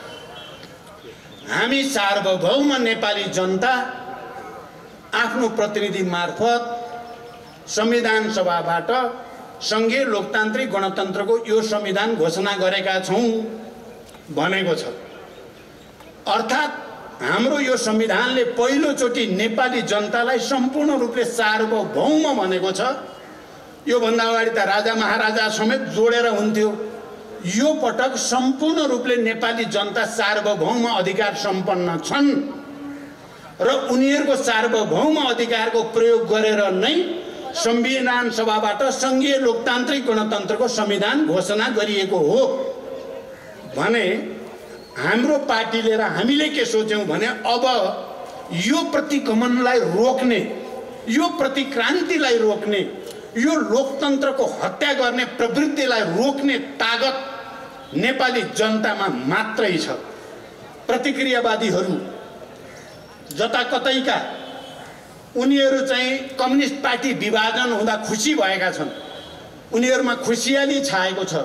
हामी सार्वभौम नेपाली जनता आफ्नो प्रतिनिधि मार्फत संविधान सभाबाट सङ्घीय लोकतान्त्रिक गणतन्त्रको यो संविधान घोषणा गरेका छौँ भनेको छ। अर्थात् हाम्रो यो संविधानले पहिलोचोटि नेपाली जनतालाई सम्पूर्ण रूपले सार्वभौम भनेको छ। योभन्दा अगाडि त राजा महाराजा समेत जोडेर हुन्थ्यो। यो पटक सम्पूर्ण रूपले नेपाली जनता सार्वभौम अधिकार सम्पन्न छन् र उनीहरूको सार्वभौम अधिकारको प्रयोग गरेर नै संविधान सभाबाट सङ्घीय लोकतान्त्रिक गणतन्त्रको संविधान घोषणा गरिएको हो भने हाम्रो पार्टीले र हामीले के सोच्यौँ भने अब यो प्रतिगमनलाई रोक्ने, यो प्रतिक्रान्तिलाई रोक्ने, यो लोकतन्त्रको हत्या गर्ने प्रवृत्तिलाई रोक्ने तागत नेपाली जनतामा मात्रै छ। प्रतिक्रियावादीहरू जताकतैका उनीहरू चाहिँ कम्युनिस्ट पार्टी विभाजन हुँदा खुसी भएका छन्। उनीहरूमा खुसियाली छाएको छ।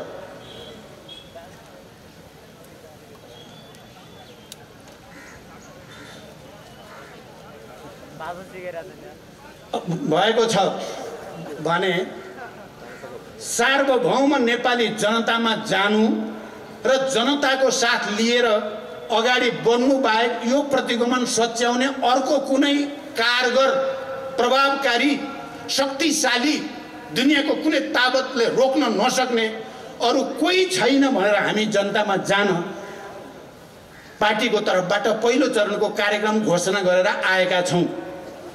भएको छ भने सार्वभौम नेपाली जनतामा जानु र जनताको साथ लिएर अगाडि बढ्नु बाहेक यो प्रतिगमन सच्याउने अर्को कुनै कारगर, प्रभावकारी, शक्तिशाली, दुनियाँको कुनै ताकतले रोक्न नसक्ने अरू कोही छैन भनेर हामी जनतामा जान पार्टीको तर्फबाट पहिलो चरणको कार्यक्रम घोषणा गरेर आएका छौँ।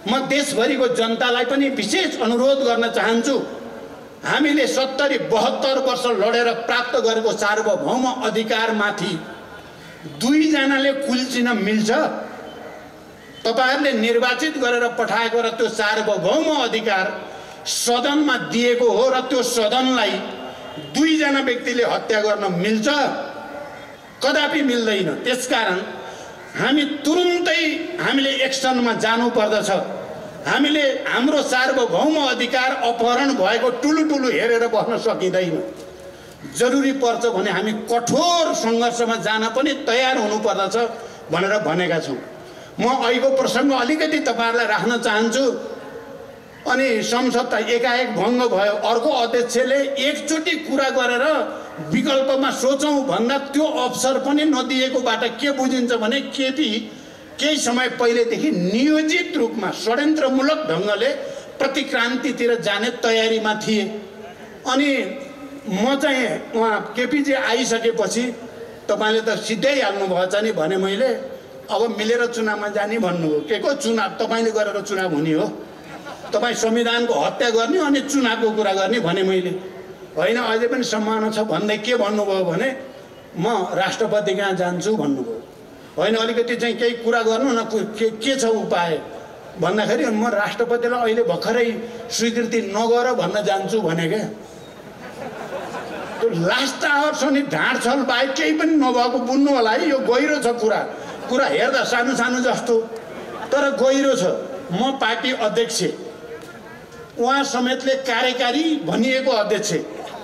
म देशभरिको जनतालाई पनि विशेष अनुरोध गर्न चाहन्छु, हामीले सत्तरी बहत्तर वर्ष लडेर प्राप्त गरेको सार्वभौम अधिकारमाथि दुईजनाले कुल्चिन मिल्छ? तपाईहरुले निर्वाचित गरेर पठाएको र त्यो सार्वभौम अधिकार सदनमा दिएको हो र त्यो सदनलाई दुईजना व्यक्तिले हत्या गर्न मिल्छ? कदापि मिल्दैन। त्यसकारण हामी तुरुन्तै हामीले एक्सनमा जानु पर्दछ। हामीले हाम्रो सार्वभौम अधिकार अपहरण भएको टुलु टुलु हेरेर बस्न सकिँदैन। जरुरी पर्छ भने हामी कठोर सङ्घर्षमा जान पनि तयार हुनु पर्दछ भनेर भनेका छौँ। म अहिलेको प्रसङ्ग अलिकति तपाईहरुलाई राख्न चाहन्छु। अनि संसद त एकाएक भङ्ग भयो। अर्को अध्यक्षले एकचोटि कुरा गरेर विकल्पमा सोचौं भन्दा त्यो अवसर पनि नदिएकोबाट के बुझिन्छ भने केपी केही समय पहिलेदेखि नियोजित रूपमा षड्यन्त्रमूलक ढङ्गले प्रतिक्रान्तितिर जाने तयारीमा थिए। अनि म चाहिँ उहाँ केपीजी आइसकेपछि तपाईले त सिधै हाल्नु भएछ नि भने मैले अब मिलेर चुनावमा जाने भन्नुभयो। के को चुनाव? तपाईले गरेर चुनाव हुने हो? तपाई संविधानको हत्या गर्ने अनि चुनावको कुरा गर्ने भने मैले होइन। अझै पनि सम्मान छ भन्दै के भन्नुभयो भने म राष्ट्रपति कहाँ जान्छु भन्नुभयो। होइन अलिकति चाहिँ केही कुरा गर्नु न, के के छ उपाय भन्दाखेरि म राष्ट्रपतिलाई अहिले भर्खरै स्वीकृति नगर भन्न जान्छु भने क्या। त्यो लास्ट आवर छ नि, ढाँड छल बाहेक केही पनि नभएको बुझ्नु होला है। यो गहिरो छ कुरा। कुरा हेर्दा सानो सानो जस्तो तर गहिरो छ। म पार्टी अध्यक्ष, उहाँ समेतले कार्यकारी भनिएको अध्यक्ष,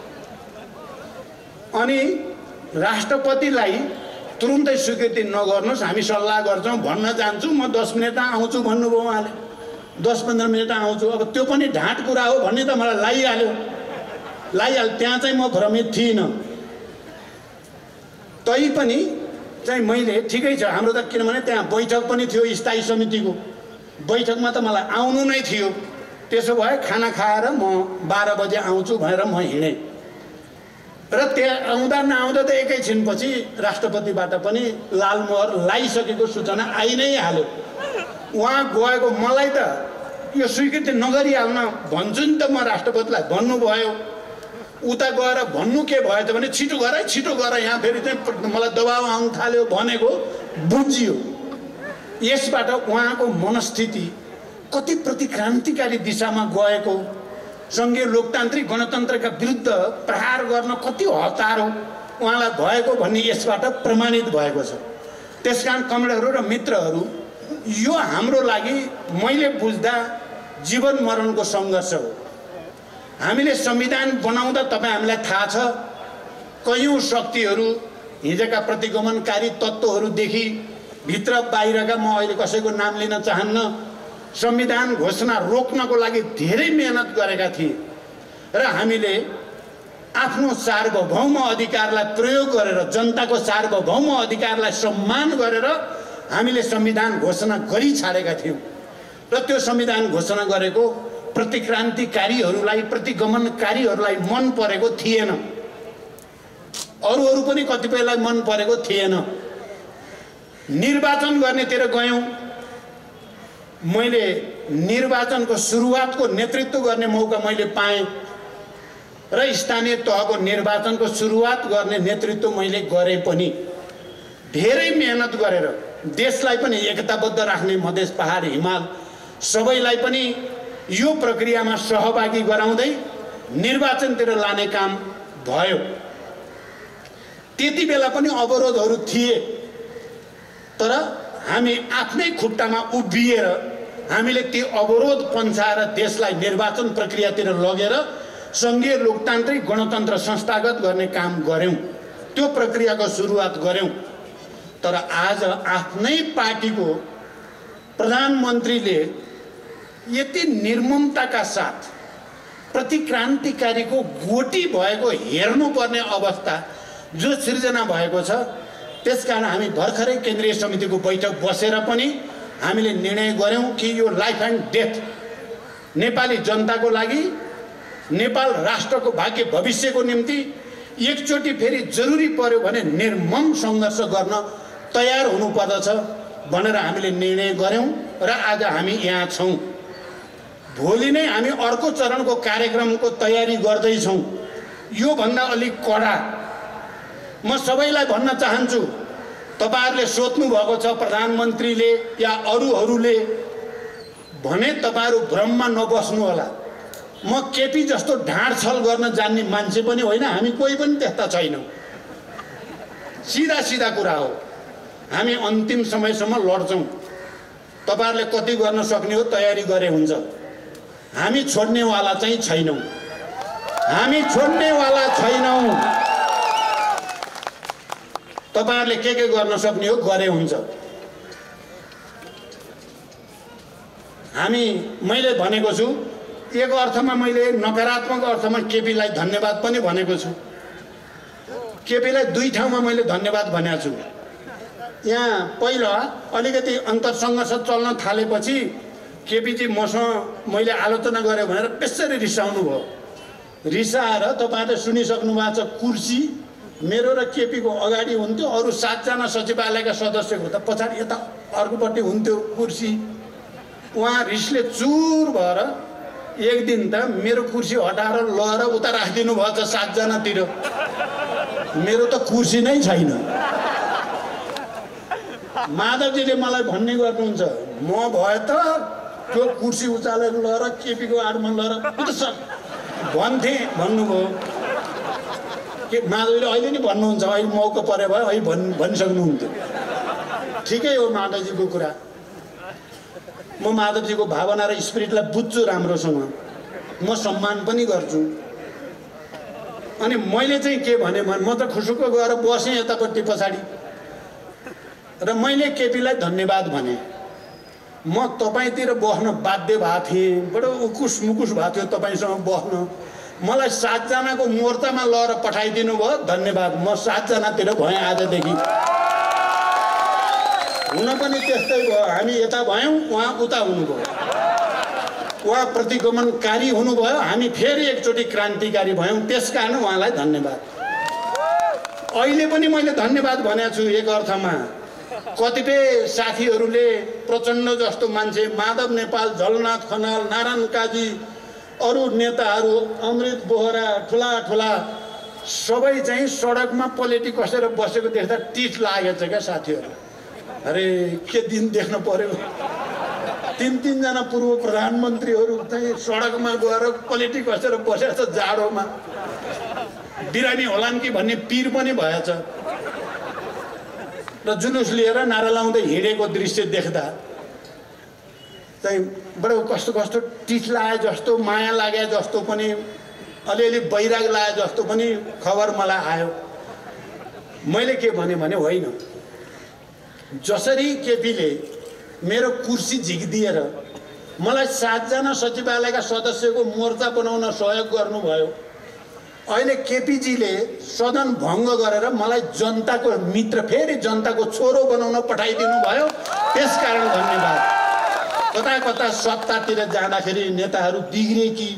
अनि राष्ट्रपतिलाई तुरुन्तै स्वीकृति नगर्नुहोस् हामी सल्लाह गर्छौँ भन्न जान्छु, म दस मिनटमा आउँछु भन्नुभयो उहाँले। दस पन्ध्र मिनटमा आउँछु। अब त्यो पनि ढाँट कुरा हो भन्ने त मलाई लागिहाल्यो लागिहाल्यो त्यहाँ चाहिँ म भ्रमित थिइनँ। तैपनि चाहिँ मैले ठिकै छ हाम्रो त, किनभने त्यहाँ बैठक पनि थियो स्थायी समितिको। बैठकमा त मलाई आउनु नै थियो। त्यसो भए खाना खाएर म बाह्र बजे आउँछु भनेर म हिँडेँ र त्यहाँ आउँदा नआउँदा त एकैछिनपछि राष्ट्रपतिबाट पनि लालमोहर लागिसकेको सूचना आइ नै हाल्यो। उहाँ गएको मलाई त यो स्वीकृति नगरिहाल्न भन्छु नि त म राष्ट्रपतिलाई भन्नुभयो। उता गएर भन्नु के भयो त भने छिटो गर छिटो गर यहाँ फेरि चाहिँ मलाई दबाब आउनु थाल्यो भनेको बुझियो। यसबाट उहाँको मनस्थिति कति प्रतिक्रान्तिकारी दिशामा गएको, सङ्घीय लोकतान्त्रिक गणतन्त्रका विरुद्ध प्रहार गर्न कति हतार हो उहाँलाई भएको भन्ने यसबाट प्रमाणित भएको छ। त्यसकारण कमरेडहरू र मित्रहरू, यो हाम्रो लागि मैले बुझ्दा जीवन मरणको सङ्घर्ष हो। हामीले संविधान बनाउँदा तपाईँ हामीलाई थाहा छ कयौँ शक्तिहरू, हिजोका प्रतिगमनकारी तत्त्वहरूदेखि भित्र बाहिरका, म अहिले कसैको नाम लिन चाहन्न, संविधान घोषणा रोक्नको लागि धेरै मेहनत गरेका थिए र हामीले आफ्नो सार्वभौम अधिकारलाई प्रयोग गरेर, जनताको सार्वभौम अधिकारलाई सम्मान गरेर हामीले संविधान घोषणा गरी छाडेका थियौँ। र त्यो संविधान घोषणा गरेको प्रतिक्रान्तिकारीहरूलाई, प्रतिगमनकारीहरूलाई मन परेको थिएन। अरू अरू पनि कतिपयलाई मन परेको थिएन। निर्वाचन गर्नेतिर गयौँ। मैले निर्वाचनको सुरुवातको नेतृत्व गर्ने मौका मैले पाएँ र स्थानीय तहको निर्वाचनको सुरुवात गर्ने नेतृत्व मैले गरेँ पनि। धेरै मेहनत गरेर देशलाई पनि एकताबद्ध राख्ने मधेस, पहाड, हिमाल सबैलाई पनि यो प्रक्रियामा सहभागी गराउँदै निर्वाचनतिर लाने काम भयो। त्यति बेला पनि अवरोधहरू थिए, तर हामी आफ्नै खुट्टामा उभिएर हामीले ती अवरोध पन्छाएर देशलाई निर्वाचन प्रक्रियातिर लगेर सङ्घीय लोकतान्त्रिक गणतन्त्र संस्थागत गर्ने काम गऱ्यौँ। त्यो प्रक्रियाको सुरुवात गऱ्यौँ। तर आज आफ्नै पार्टीको प्रधानमन्त्रीले यति निर्ममताका साथ प्रतिक्रान्तिकारीको गोटी भएको हेर्नुपर्ने अवस्था जो सिर्जना भएको छ, त्यसकारण हामी भर्खरै केन्द्रीय समितिको बैठक बसेर पनि हामीले निर्णय गर्यौं कि यो लाइफ एन्ड डेथ नेपाली जनताको लागि, नेपाल राष्ट्रको भाग्य भविष्यको निम्ति एकचोटि फेरि जरुरी पर्यो भने निर्मम सङ्घर्ष गर्न तयार हुनुपर्दछ भनेर हामीले निर्णय गर्यौं र आज हामी यहाँ छौं। भोलि नै हामी अर्को चरणको कार्यक्रमको तयारी गर्दैछौँ। योभन्दा अलिक कडा म सबैलाई भन्न चाहन्छु, तपाईहरुले सोध्नु भएको छ प्रधानमन्त्रीले या अरूहरूले भने तपाईहरु भ्रममा नबस्नु होला। म केपी जस्तो ढाँडछल गर्न जान्ने मान्छे पनि होइन, हामी कोही पनि त्यस्ता छैनौँ। सिधा सिधा कुरा हो, हामी अन्तिम समयसम्म लड्छौँ। तपाईहरुले कति गर्न सक्ने हो तयारी गरे हुन्छ। हामी छोड्नेवाला चाहिँ छैनौँ, हामी छोड्नेवाला छैनौँ। तपाईहरुले के के गर्न सक्ने हो गरे हुन्छ। हामी मैले भनेको छु, एक अर्थमा मैले नकारात्मक अर्थमा केपीलाई धन्यवाद पनि भनेको छु। केपीलाई दुई ठाउँमा मैले धन्यवाद भनेको छु। यहाँ पहिला अलिकति अन्तरसङ्घर्ष चल्न थालेपछि केपीजी मसँग मैले आलोचना गरेँ भनेर बेसरी रिसाउनु भयो। रिसाएर तपाईहरुले सुनिसक्नु भएको छ, कुर्सी मेरो र केपीको अगाडि हुन्थ्यो, अरू सातजना सचिवालयका सदस्यको त पछाडि यता अर्कोपट्टि हुन्थ्यो कुर्सी। उहाँ रिसले चुर भएर एक दिन त मेरो कुर्सी हटाएर लगेर उता राखिदिनु भएछ सातजनातिर। मेरो त कुर्सी नै छैन। माधवजीले मलाई भन्ने गर्नुहुन्छ, म भए त त्यो कुर्सी उचालेर लगेर केपीको आडमा लगेर उता सर भन्थे भन्नुभयो। के माधवजीले अहिले नि भन्नुहुन्छ, अहिले मौका परे भयो अहिले भन् भनिसक्नुहुन्थ्यो। ठिकै हो माधवजीको कुरा। म माधवजीको भावना र स्पिरिटलाई बुझ्छु राम्रोसँग, म सम्मान पनि गर्छु। अनि मैले चाहिँ के भने म त खुसुक्क गएर बसेँ यतापट्टि पछाडि र मैले केपीलाई धन्यवाद भने। म तपाईतिर बस्न बाध्य भएको थिएँ, बडो उकुस मुकुस भएको थियो तपाईसँग बस्न। मलाई सातजनाको मोर्चामा लगेर पठाइदिनु भयो, धन्यवाद। म सातजनातिर भएँ आजदेखि। हुन पनि त्यस्तै भयो, हामी यता भयौँ, उहाँ उता हुनुभयो। उहाँ प्रतिगमनकारी हुनुभयो, हामी फेरि एकचोटि क्रान्तिकारी भयौँ। त्यसकारण उहाँलाई धन्यवाद। अहिले पनि मैले धन्यवाद भनेको छु। एक अर्थमा कतिपय साथीहरूले प्रचण्ड जस्तो मान्छे, माधव नेपाल, झलनाथ खनाल, नारायण काजी, अरू नेताहरू, अमृत बोहरा, ठुला ठुला सबै चाहिँ सडकमा पलेटी कसेर बसेको देख्दा टिच लागेछ क्या साथीहरू। अरे के दिन देख्न पर्यो। तीन तीनजना पूर्व प्रधानमन्त्रीहरू चाहिँ सडकमा गएर पलेटी कसेर बसेको छ जाडोमा। बिरामी होलान् कि भन्ने पिर पनि भएछ। र जुलुस लिएर नारा लाउँदै हिँडेको दृश्य देख्दा चाहिँ बडो कस्तो कस्तो टिच लागे जस्तो, माया लागे जस्तो पनि, अलिअलि बैराग लागे जस्तो पनि खबर मलाई आयो। मैले के भने भने होइन, जसरी केपीले मेरो कुर्सी झिकिदिएर मलाई सातजना सचिवालयका सदस्यको मोर्चा बनाउन सहयोग गर्नुभयो, अहिले केपीजीले सदन भङ्ग गरेर मलाई जनताको मित्र, फेरि जनताको छोरो बनाउन पठाइदिनु भयो। त्यसकारण धन्यवाद। कता कता सत्तातिर जाँदाखेरि नेताहरू बिग्रे कि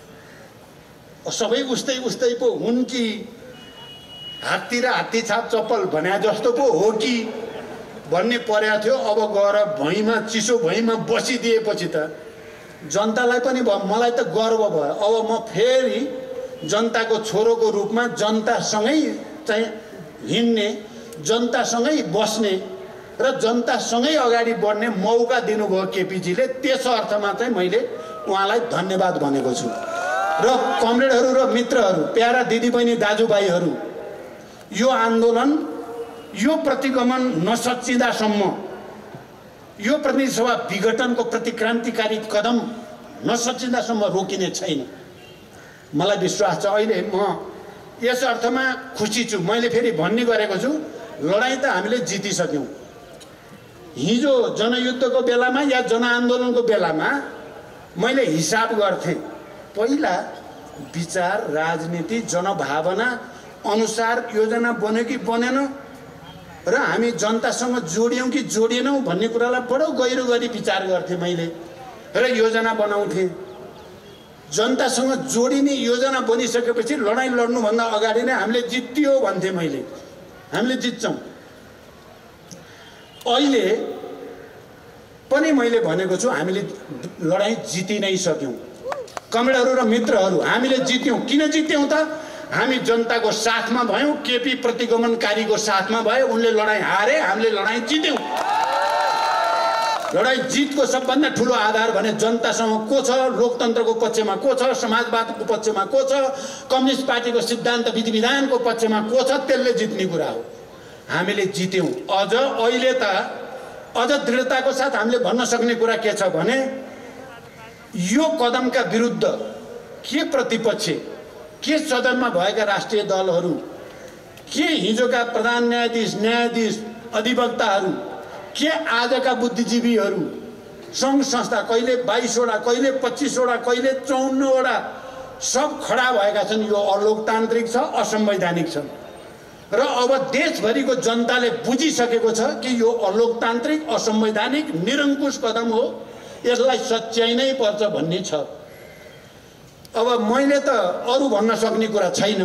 सबै उस्तै उस्तै पो हुन् कि हात्ती र हात्ती छाप चप्पल भने जस्तो पो हो कि भन्ने परेको थियो। अब गएर भुइँमा, चिसो भुइँमा बसिदिएपछि त जनतालाई पनि भयो, मलाई त गर्व भयो। अब म फेरि जनताको छोरोको रूपमा जनतासँगै चाहिँ हिँड्ने, जनतासँगै बस्ने र जनतासँगै अगाडि बढ्ने मौका दिनुभयो केपीजीले। त्यस अर्थमा चाहिँ मैले उहाँलाई धन्यवाद भनेको छु। र कमरेडहरू र मित्रहरू, प्यारा दिदीबहिनी दाजुभाइहरू, यो आन्दोलन, यो प्रतिगमन नसच्चिँदासम्म, यो प्रतिनिधि सभा विघटनको प्रतिक्रान्तिकारी कदम नसच्चिँदासम्म रोकिने छैन। मलाई विश्वास छ। अहिले म यस अर्थमा खुसी छु। मैले फेरि भन्ने गरेको छु, लडाइँ त हामीले जितिसक्यौँ। हिजो जनयुद्धको बेलामा या जनआन्दोलनको बेलामा मैले हिसाब गर्थेँ, पहिला विचार, राजनीति, जनभावना अनुसार योजना बन्यो कि बनेन र हामी जनतासँग जोडियौँ कि जोडिएनौँ भन्ने कुरालाई बडो गहिरो गरी विचार गर्थेँ मैले र योजना बनाउँथेँ। जनतासँग जोडिने योजना बनिसकेपछि लडाइँ लड्नुभन्दा अगाडि नै हामीले जित्यो भन्थेँ मैले। हामीले जित्छौँ। अहिले पनि मैले भनेको छु हामीले लडाईँ जिति नै सक्यौं। कमरेडहरू र मित्रहरू, हामीले जित्यौं। किन जित्यौं त? हामी जनताको साथमा भयौं, केपी प्रतिगमनकारीको साथमा भए, उनले लडाईँ हारे, हामीले लडाईँ जित्यौं। लडाईँ जितको सबभन्दा ठुलो आधार भने जनतासँग को छ, लोकतन्त्रको पक्षमा को छ, समाजवादको पक्षमा को छ, कम्युनिस्ट पार्टीको सिद्धान्त विधि विधानको पक्षमा को छ, त्यसले जित्ने कुरा हो। हामीले जित्यौं। अझ अहिले त अझ दृढताको साथ हामीले भन्न सक्ने कुरा के छ भने यो कदमका विरुद्ध के प्रतिपक्ष, के सदनमा भएका राष्ट्रिय दलहरू, के हिजोका प्रधान न्यायाधीश, न्यायाधीश, अधिवक्ताहरू, के आजका बुद्धिजीवीहरू, सङ्घ संस्था, कहिले बाइसवटा, कहिले पच्चिसवटा, कहिले चौन्नवटा, सब खडा भएका छन्। यो अलोकतान्त्रिक छ, असंवैधानिक छ र अब देशभरिको जनताले बुझिसकेको छ कि यो अलोकतान्त्रिक, असंवैधानिक, निरङ्कुश कदम हो, यसलाई सच्याइनै पर्छ भन्ने छ। अब मैले त अरू भन्न सक्ने कुरा छैन।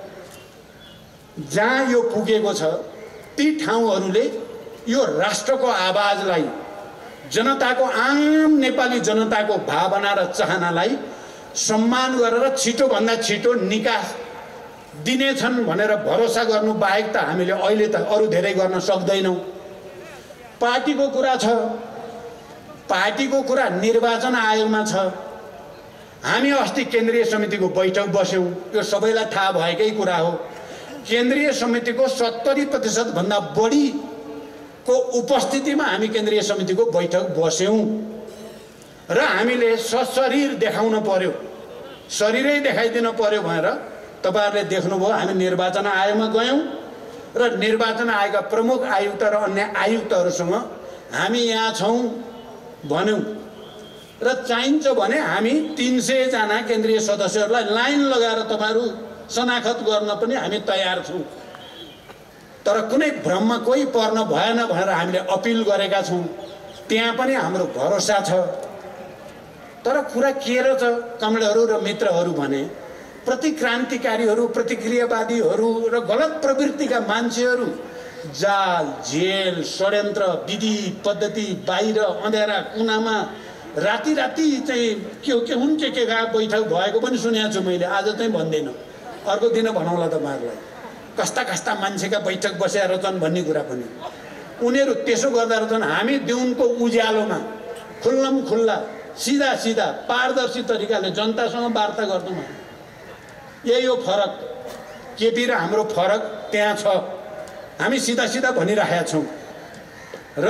जहाँ यो पुगेको छ ती ठाउँहरूले यो राष्ट्रको आवाजलाई, जनताको, आम नेपाली जनताको भावना र चाहनालाई सम्मान गरेर छिटोभन्दा छिटो निकास दिनेछन् भनेर भरोसा गर्नु बाहेक त हामीले अहिले त अरू धेरै गर्न सक्दैनौँ। पार्टीको कुरा छ, पार्टीको कुरा निर्वाचन आयोगमा छ। हामी अस्ति केन्द्रीय समितिको बैठक बस्यौँ, यो सबैलाई थाहा भएकै कुरा हो। केन्द्रीय समितिको सत्तरी प्रतिशत भन्दा बढीको उपस्थितिमा हामी केन्द्रीय समितिको बैठक बस्यौँ र हामीले सशरीर देखाउन पर्यो, शरीरै देखाइदिन पर्यो भनेर तपाईहरुले देख्नुभयो। हामी निर्वाचन आयोगमा गयौँ र निर्वाचन आयोगका प्रमुख आयुक्त र अन्य आयुक्तहरूसँग हामी यहाँ छौँ भन्यौँ र चाहिन्छ भने हामी तीन सय जना केन्द्रीय सदस्यहरूलाई लाइन लगाएर तपाईहरु शनाखत गर्न पनि हामी तयार छौँ। तर कुनै भ्रममा कोही पर्न भएन भनेर हामीले अपिल गरेका छौँ। त्यहाँ पनि हाम्रो भरोसा छ। तर कुरा के रहेछ कमरेडहरू र मित्रहरू भने प्रतिक्रान्तिकारीहरू, प्रतिक्रियावादीहरू र गलत प्रवृत्तिका मान्छेहरू जाल, जेल, षड्यन्त्र, विधि पद्धति बाहिर अँध्यारा कुनामा राति राति चाहिँ के के हुन् के के गा बैठक भएको पनि सुनेको छु मैले। आज चाहिँ भन्दैन, अर्को दिन भनौँला तपाईहरुलाई कस्ता कस्ता मान्छेका बैठक बसेर रहेछन् भन्ने कुरा पनि। उनीहरू त्यसो गर्दा रहेछन्। हामी दिउनको उज्यालोमा खुल्लम खुल्ला सिधा सिधा पारदर्शी तरिकाले जनतासँग वार्ता गर्छौँ। यही हो फरक। केपी र हाम्रो फरक त्यहाँ छ। हामी सिधा सिधा भनिरहेका छौँ र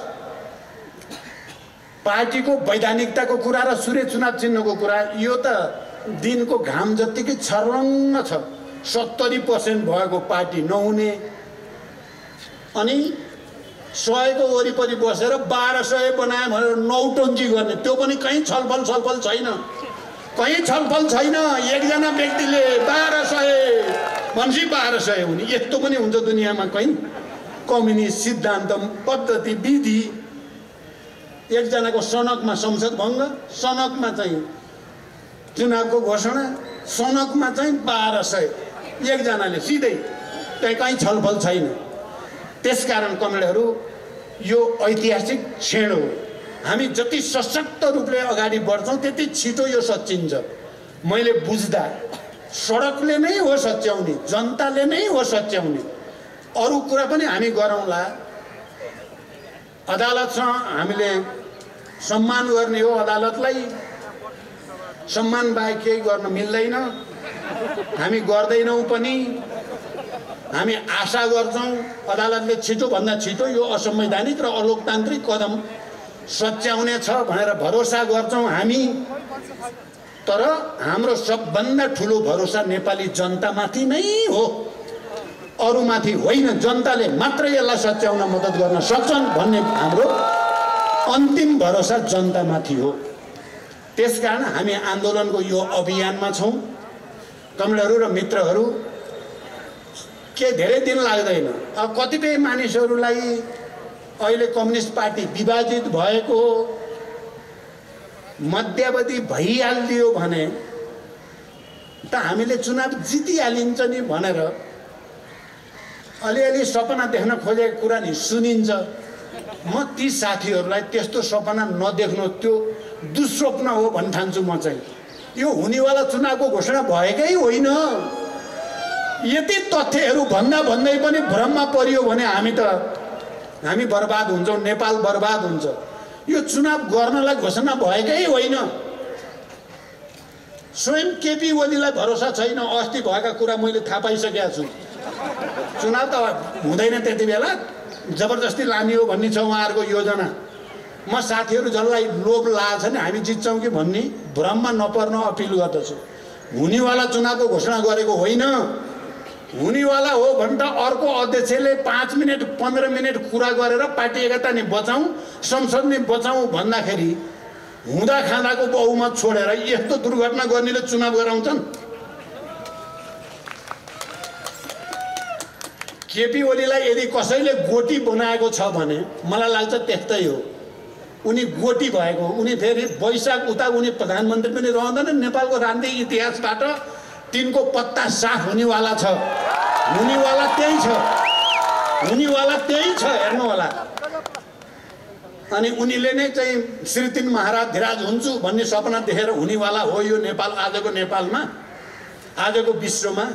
पार्टीको वैधानिकताको कुरा र सूर्य चुनाव चिन्हको कुरा यो त दिनको घाम जतिकै छर्लङ्ग छ। सत्तरी पर्सेन्ट भएको पार्टी नहुने अनि सयको वरिपरि बसेर बाह्र सय बनायो भनेर नौटङ्की गर्ने, त्यो पनि कहीँ छलफल छलफल छैन, कहीँ छलफल छैन। एकजना व्यक्तिले बाह्र सय भनेपछि बाह्र सय हुने यस्तो पनि हुन्छ दुनियाँमा कहीँ? कम्युनिस्ट सिद्धान्त पद्धति विधि एकजनाको सनकमा संसद भङ्ग, सनकमा चाहिँ चुनावको घोषणा, सनकमा चाहिँ बाह्र सय एकजनाले सिधै, त्यही कहीँ छलफल छैन। त्यसकारण कमरेडहरू यो ऐतिहासिक क्षण हो। हामी जति सशक्त रूपले अगाडि बढ्छौँ त्यति छिटो यो सच्याइन्छ। मैले बुझ्दा सडकले नै हो सच्याउने, जनताले नै हो सच्याउने। अरू कुरा पनि हामी गरौँला। अदालतसँग हामीले सम्मान गर्ने हो, अदालतलाई सम्मान बाहेक केही गर्न मिल्दैन। हामी गर्दैनौँ पनि। हामी आशा गर्छौँ अदालतले छिटोभन्दा छिटो यो असंवैधानिक र अलोकतान्त्रिक कदम सच्याउने छ भनेर भरोसा गर्छौँ हामी। तर हाम्रो सबभन्दा ठुलो भरोसा नेपाली जनतामाथि नै हो, अरूमाथि होइन। जनताले मात्र यसलाई सच्याउन मद्दत गर्न सक्छन् भन्ने हाम्रो अन्तिम भरोसा जनतामाथि हो। त्यसकारण हामी आन्दोलनको यो अभियानमा छौँ। कमरेडहरू र मित्रहरू, के धेरै दिन लाग्दैन। अब कतिपय मानिसहरूलाई अहिले कम्युनिस्ट पार्टी विभाजित भएको मध्यावधि भइहालिदियो भने त हामीले चुनाव जितिहालिन्छ नि भनेर अलिअलि सपना देख्न खोजेको कुरा नि सुनिन्छ। म ती साथीहरूलाई त्यस्तो सपना नदेख्नु, त्यो दुस्वप्न हो भन्न ठान्छु। म चाहिँ यो हुनेवाला चुनावको घोषणा भएकै होइन। यति तथ्यहरू भन्दा भन्दै पनि भ्रममा परियो भने हामी त हामी बर्बाद हुन्छौँ, नेपाल बर्बाद हुन्छ। यो चुनाव गर्नलाई घोषणा भएकै होइन। स्वयं केपी ओलीलाई भरोसा छैन। अस्ति भएका कुरा मैले थाहा पाइसकेको छु। चुनाव त हुँदैन त्यति बेला, जबरजस्ती लाने हो भन्ने छ उहाँहरूको योजना। म साथीहरू जसलाई लोभ लागेको छ नि हामी जित्छौँ कि भन्ने भ्रममा नपर्न अपिल गर्दछु। हुनेवाला चुनावको घोषणा गरेको होइन। हुनेवाला हो भने त अर्को अध्यक्षले पाँच मिनट पन्ध्र मिनट कुरा गरेर पार्टी एकता नि बचाउँ, संसद नि बचाउँ भन्दाखेरि हुँदा खाँदाको बहुमत छोडेर यस्तो दुर्घटना गर्नेले चुनाव गराउँछन्। केपी ओलीलाई यदि कसैले गोटी बनाएको छ भने मलाई लाग्छ त्यस्तै हो। उनी गोटी भएको, उनी फेरि वैशाख उता उनी प्रधानमन्त्री पनि रहँदैन। नेपालको राजनीतिक इतिहासबाट तिनको पत्ता साफ हुनेवाला छ। हुनेवाला त्यही छ, हुनेवाला त्यही छ, हेर्नु होला। अनि उनीले नै चाहिँ श्री तीन महाराज धिराज हुन्छु भन्ने सपना देखेर हुनेवाला हो यो नेपाल। आजको नेपालमा, आजको विश्वमा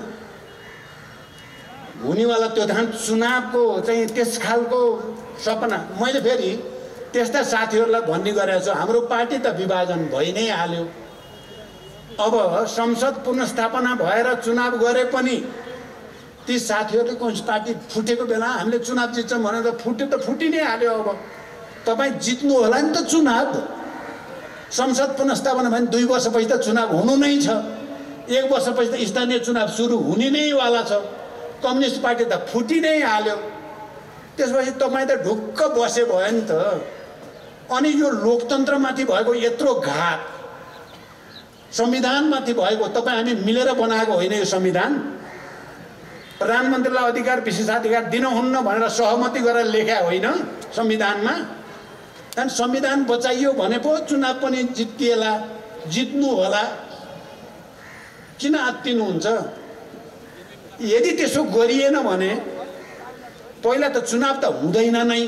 हुनेवाला त्यो धान चुनावको चाहिँ त्यस खालको सपना। मैले फेरि त्यस्ता साथीहरूलाई भन्ने गरेको छु, हाम्रो पार्टी त विभाजन भइ नै हाल्यो। अब संसद पुनर्स्थापना भएर चुनाव गरे पनि ती साथीहरूले कम्युनिस्ट पार्टी फुटेको बेला हामीले चुनाव जित्छौँ भने त फुट्यो त फुटि नै हाल्यो। अब तपाईँ जित्नु होला नि त चुनाव। संसद पुनर्स्थापना भने दुई वर्षपछि त चुनाव हुनु नै छ। एक वर्षपछि त स्थानीय चुनाव सुरु हुने नै वाला छ। कम्युनिस्ट पार्टी त फुटि नै हाल्यो। त्यसपछि तपाईँ त ढुक्क बसे भयो नि त। अनि यो लोकतन्त्रमाथि भएको यत्रो घात, संविधानमाथि भएको, तपाईँ हामी मिलेर बनाएको होइन यो संविधान। प्रधानमन्त्रीलाई अधिकार विशेषाधिकार दिनुहुन्न भनेर सहमति गरेर लेख्या होइन संविधानमा। अनि संविधान बचाइयो भने पो चुनाव पनि जितिएला, जित्नु होला। किन आत्तिनुहुन्छ? यदि त्यसो गरिएन भने पहिला त चुनाव त हुँदैन नै।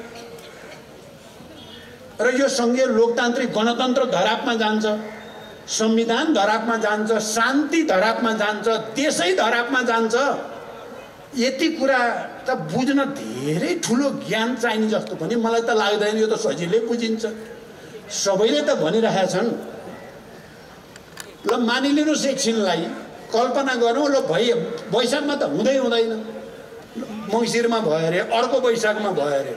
र यो सङ्घीय लोकतान्त्रिक गणतन्त्र धरापमा जान्छ, संविधान धरापमा जान्छ, शान्ति धरापमा जान्छ, देशै धरापमा जान्छ। यति कुरा त बुझ्न धेरै ठुलो ज्ञान चाहिने जस्तो पनि मलाई त लाग्दैन। यो त सजिलै बुझिन्छ। सबैले त भनिरहेका छन्। ल मानिलिनुहोस् एकछिनलाई, कल्पना गरौँ। ल भइ वैशाखमा त हुँदै हुँदैन, मङ्सिरमा भयो अरे, अर्को वैशाखमा भयो अरे,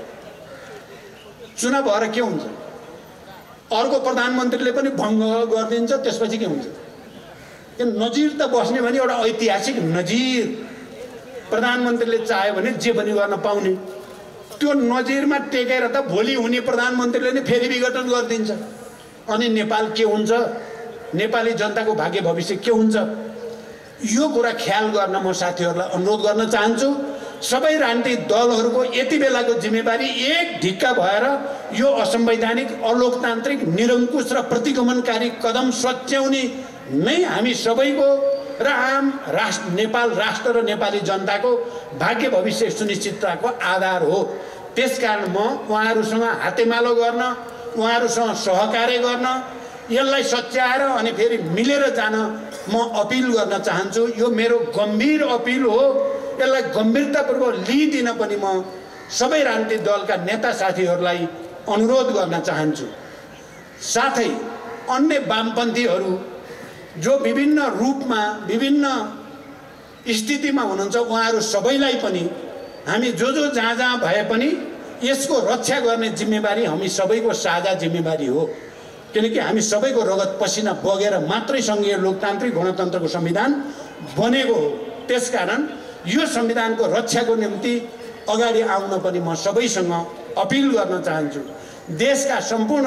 चुनाव भएर के हुन्छ? अर्को प्रधानमन्त्रीले पनि भङ्ग गरिदिन्छ। त्यसपछि के हुन्छ? यो नजिर त बस्ने भने एउटा ऐतिहासिक नजिर। प्रधानमन्त्रीले चाह्यो भने जे पनि गर्न पाउने। त्यो नजिरमा टेकेर त भोलि हुने प्रधानमन्त्रीले नै फेरि विघटन गरिदिन्छ। अनि नेपाल के हुन्छ? नेपाली जनताको भाग्य भविष्य के हुन्छ? यो कुरा ख्याल गर्न म साथीहरूलाई अनुरोध गर्न चाहन्छु। सबै राजनीतिक दलहरूको यति बेलाको जिम्मेवारी एक ढिक्का भएर यो असंवैधानिक, अलोकतान्त्रिक, निरङ्कुश र प्रतिगमनकारी कदम सच्याउने नै हामी सबैको र आम राष्ट्र, नेपाल राष्ट्र र नेपाली जनताको भाग्य भविष्य सुनिश्चितताको आधार हो। त्यसकारण म उहाँहरूसँग हातेमालो गर्न, उहाँहरूसँग सहकार्य गर्न, यसलाई सच्याएर अनि फेरि मिलेर जान म अपिल गर्न चाहन्छु। यो मेरो गम्भीर अपिल हो। यसलाई गम्भीरतापूर्वक लिइदिन पनि म सबै राजनीतिक दलका नेता साथीहरूलाई अनुरोध गर्न चाहन्छु। साथै अन्य वामपन्थीहरू जो विभिन्न रूपमा, विभिन्न स्थितिमा हुनुहुन्छ, उहाँहरू सबैलाई पनि हामी जो जो जहाँ जहाँ भए पनि यसको रक्षा गर्ने जिम्मेवारी हामी सबैको साझा जिम्मेवारी हो। किनकि हामी सबैको रगत पसिना बगेर मात्रै सङ्घीय लोकतान्त्रिक गणतन्त्रको संविधान बनेको हो। त्यसकारण यो संविधानको रक्षाको निम्ति अगाडि आउन पनि म सबैसँग अपिल गर्न चाहन्छु। देशका सम्पूर्ण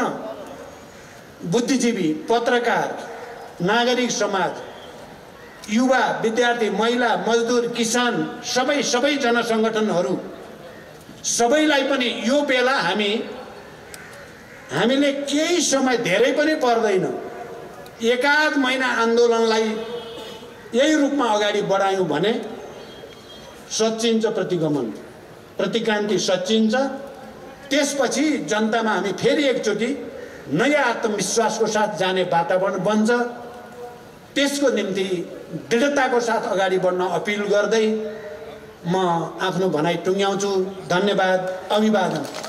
बुद्धिजीवी, पत्रकार, नागरिक समाज, युवा, विद्यार्थी, महिला, मजदुर, किसान, सबै सबै जनसङ्गठनहरू सबैलाई पनि यो बेला हामी हामीले केही समय धेरै पनि पर्दैन, एकाध महिना आन्दोलनलाई यही रूपमा अगाडि बढायौँ भने सच्चिन्छ प्रतिगमन, प्रतिक्रान्ति सच्चिन्छ। त्यसपछि जनतामा हामी फेरि एकचोटि नयाँ आत्मविश्वासको साथ जाने वातावरण बन्छ। त्यसको निम्ति दृढताको साथ अगाडि बढ्न अपिल गर्दै म आफ्नो भनाइ टुङ्ग्याउँछु। धन्यवाद, अभिवादन।